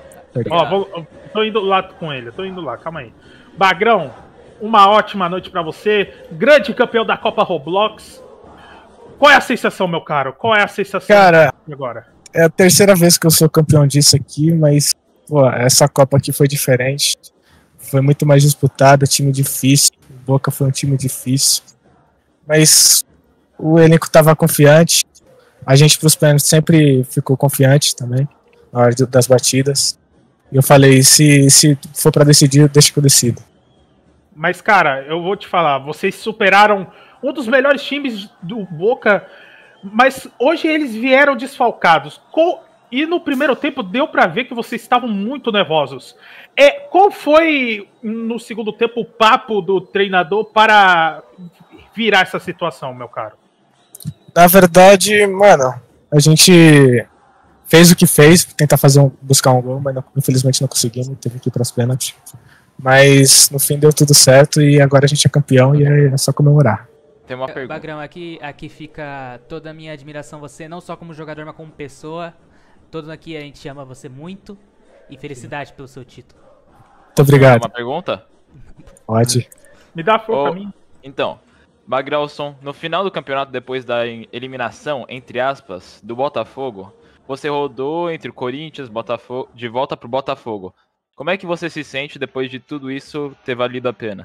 Tô indo lá com ele, calma aí. Bagrão, uma ótima noite pra você, grande campeão da Copa Roblox. Qual é a sensação, meu caro? Qual é a sensação agora? É a terceira vez que eu sou campeão disso aqui, mas pô, essa Copa aqui foi diferente. Foi muito mais disputada, time difícil. O Boca foi um time difícil. Mas o elenco estava confiante. A gente pros pênaltis sempre ficou confiante também, na hora das batidas. E eu falei, se for para decidir, deixa que eu decido. Mas, cara, eu vou te falar, vocês superaram um dos melhores times do Boca, mas hoje eles vieram desfalcados. E no primeiro tempo deu pra ver que vocês estavam muito nervosos. Qual foi, no segundo tempo, o papo do treinador para virar essa situação, meu caro? Na verdade, mano, a gente fez o que fez, tentar buscar um gol, mas infelizmente não conseguimos, teve que ir pras pênaltis. Mas no fim deu tudo certo e agora a gente é campeão e é só comemorar. Tem uma pergunta. Bagrão, aqui fica toda a minha admiração a você, não só como jogador, mas como pessoa. Todos aqui a gente ama você muito e felicidade pelo seu título. Muito obrigado. Uma pergunta? Pode. Me dá a flor pra mim. Então, Bagrãoson, no final do campeonato, depois da eliminação, entre aspas, do Botafogo, você rodou entre o Corinthians, Botafogo, de volta pro Botafogo. Como é que você se sente depois de tudo isso ter valido a pena?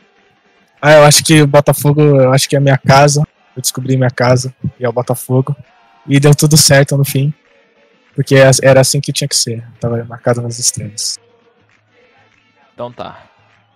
Eu acho que o Botafogo, é a minha casa. Eu descobri minha casa, e é o Botafogo. E deu tudo certo no fim. Porque era assim que tinha que ser. Tava marcado nas estrelas. Então tá.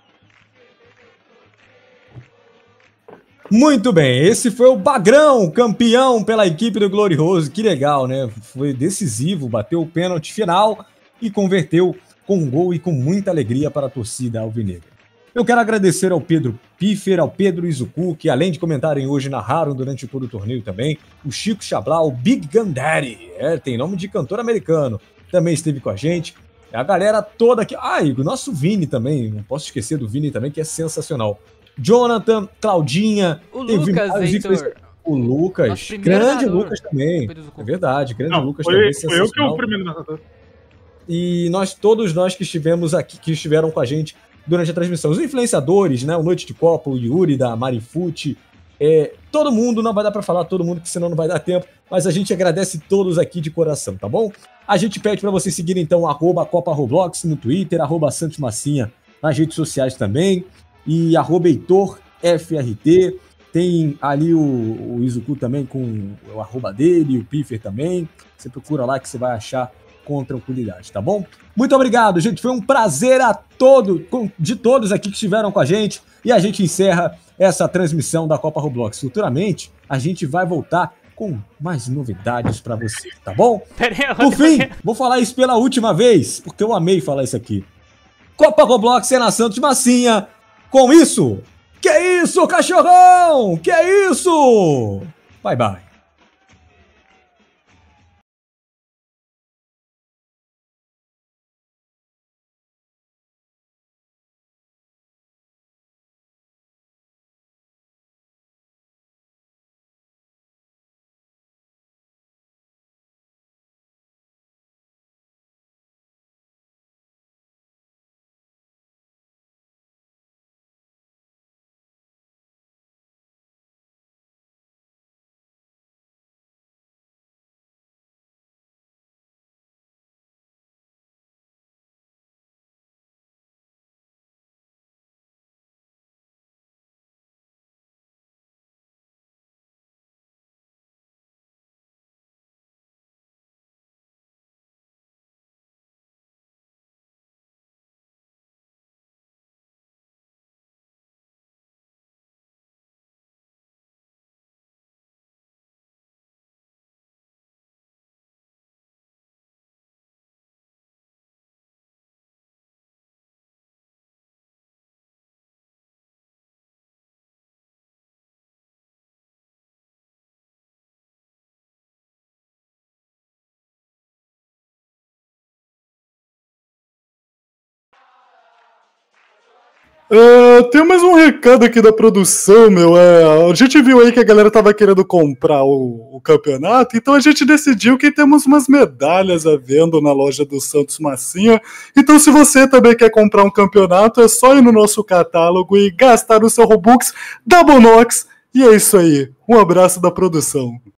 Muito bem, esse foi o Bagrão, campeão pela equipe do Glorioso. Que legal, né? Foi decisivo, bateu o pênalti final e converteu com um gol e com muita alegria para a torcida alvinegra. Eu quero agradecer ao Pedro Piffer, ao Pedro Izuku, que além de comentarem hoje, narraram durante todo o torneio também, o Chico Chablau, o Big Gun Daddy, tem nome de cantor americano, também esteve com a gente. A galera toda aqui, e o nosso Vini também, não posso esquecer do Vini também, que é sensacional. Jonathan, Claudinha, o Lucas, Heitor. O Lucas, grande narrador. Lucas também, é verdade, grande Lucas também, foi eu que o primeiro narrador. E todos nós que estivemos aqui, que estiveram com a gente durante a transmissão, os influenciadores, né, o Noite de Copa, o Yuri da Marifute, todo mundo, não vai dar pra falar todo mundo, que senão não vai dar tempo, mas a gente agradece todos aqui de coração, tá bom? A gente pede pra vocês seguirem então @Copa Roblox no Twitter, @Santos Massinha nas redes sociais também, e @HeitorFRT, tem ali o Izuku também com o arroba dele, o Piffer também, você procura lá que você vai achar com tranquilidade, tá bom? Muito obrigado, gente, foi um prazer de todos aqui que estiveram com a gente, e a gente encerra essa transmissão da Copa Roblox. Futuramente, a gente vai voltar com mais novidades pra você, tá bom? Por fim, vou falar isso pela última vez, porque eu amei falar isso aqui. Copa Roblox é na Santos Massinha. Com isso, Que isso, cachorrão? Que isso? Bye, bye. Tem mais um recado aqui da produção, meu. A gente viu aí que a galera tava querendo comprar o campeonato, então a gente decidiu que temos umas medalhas à venda na loja do Santos Massinha. Então, se você também quer comprar um campeonato, é só ir no nosso catálogo e gastar o seu Robux da Bonox. E é isso aí. Um abraço da produção.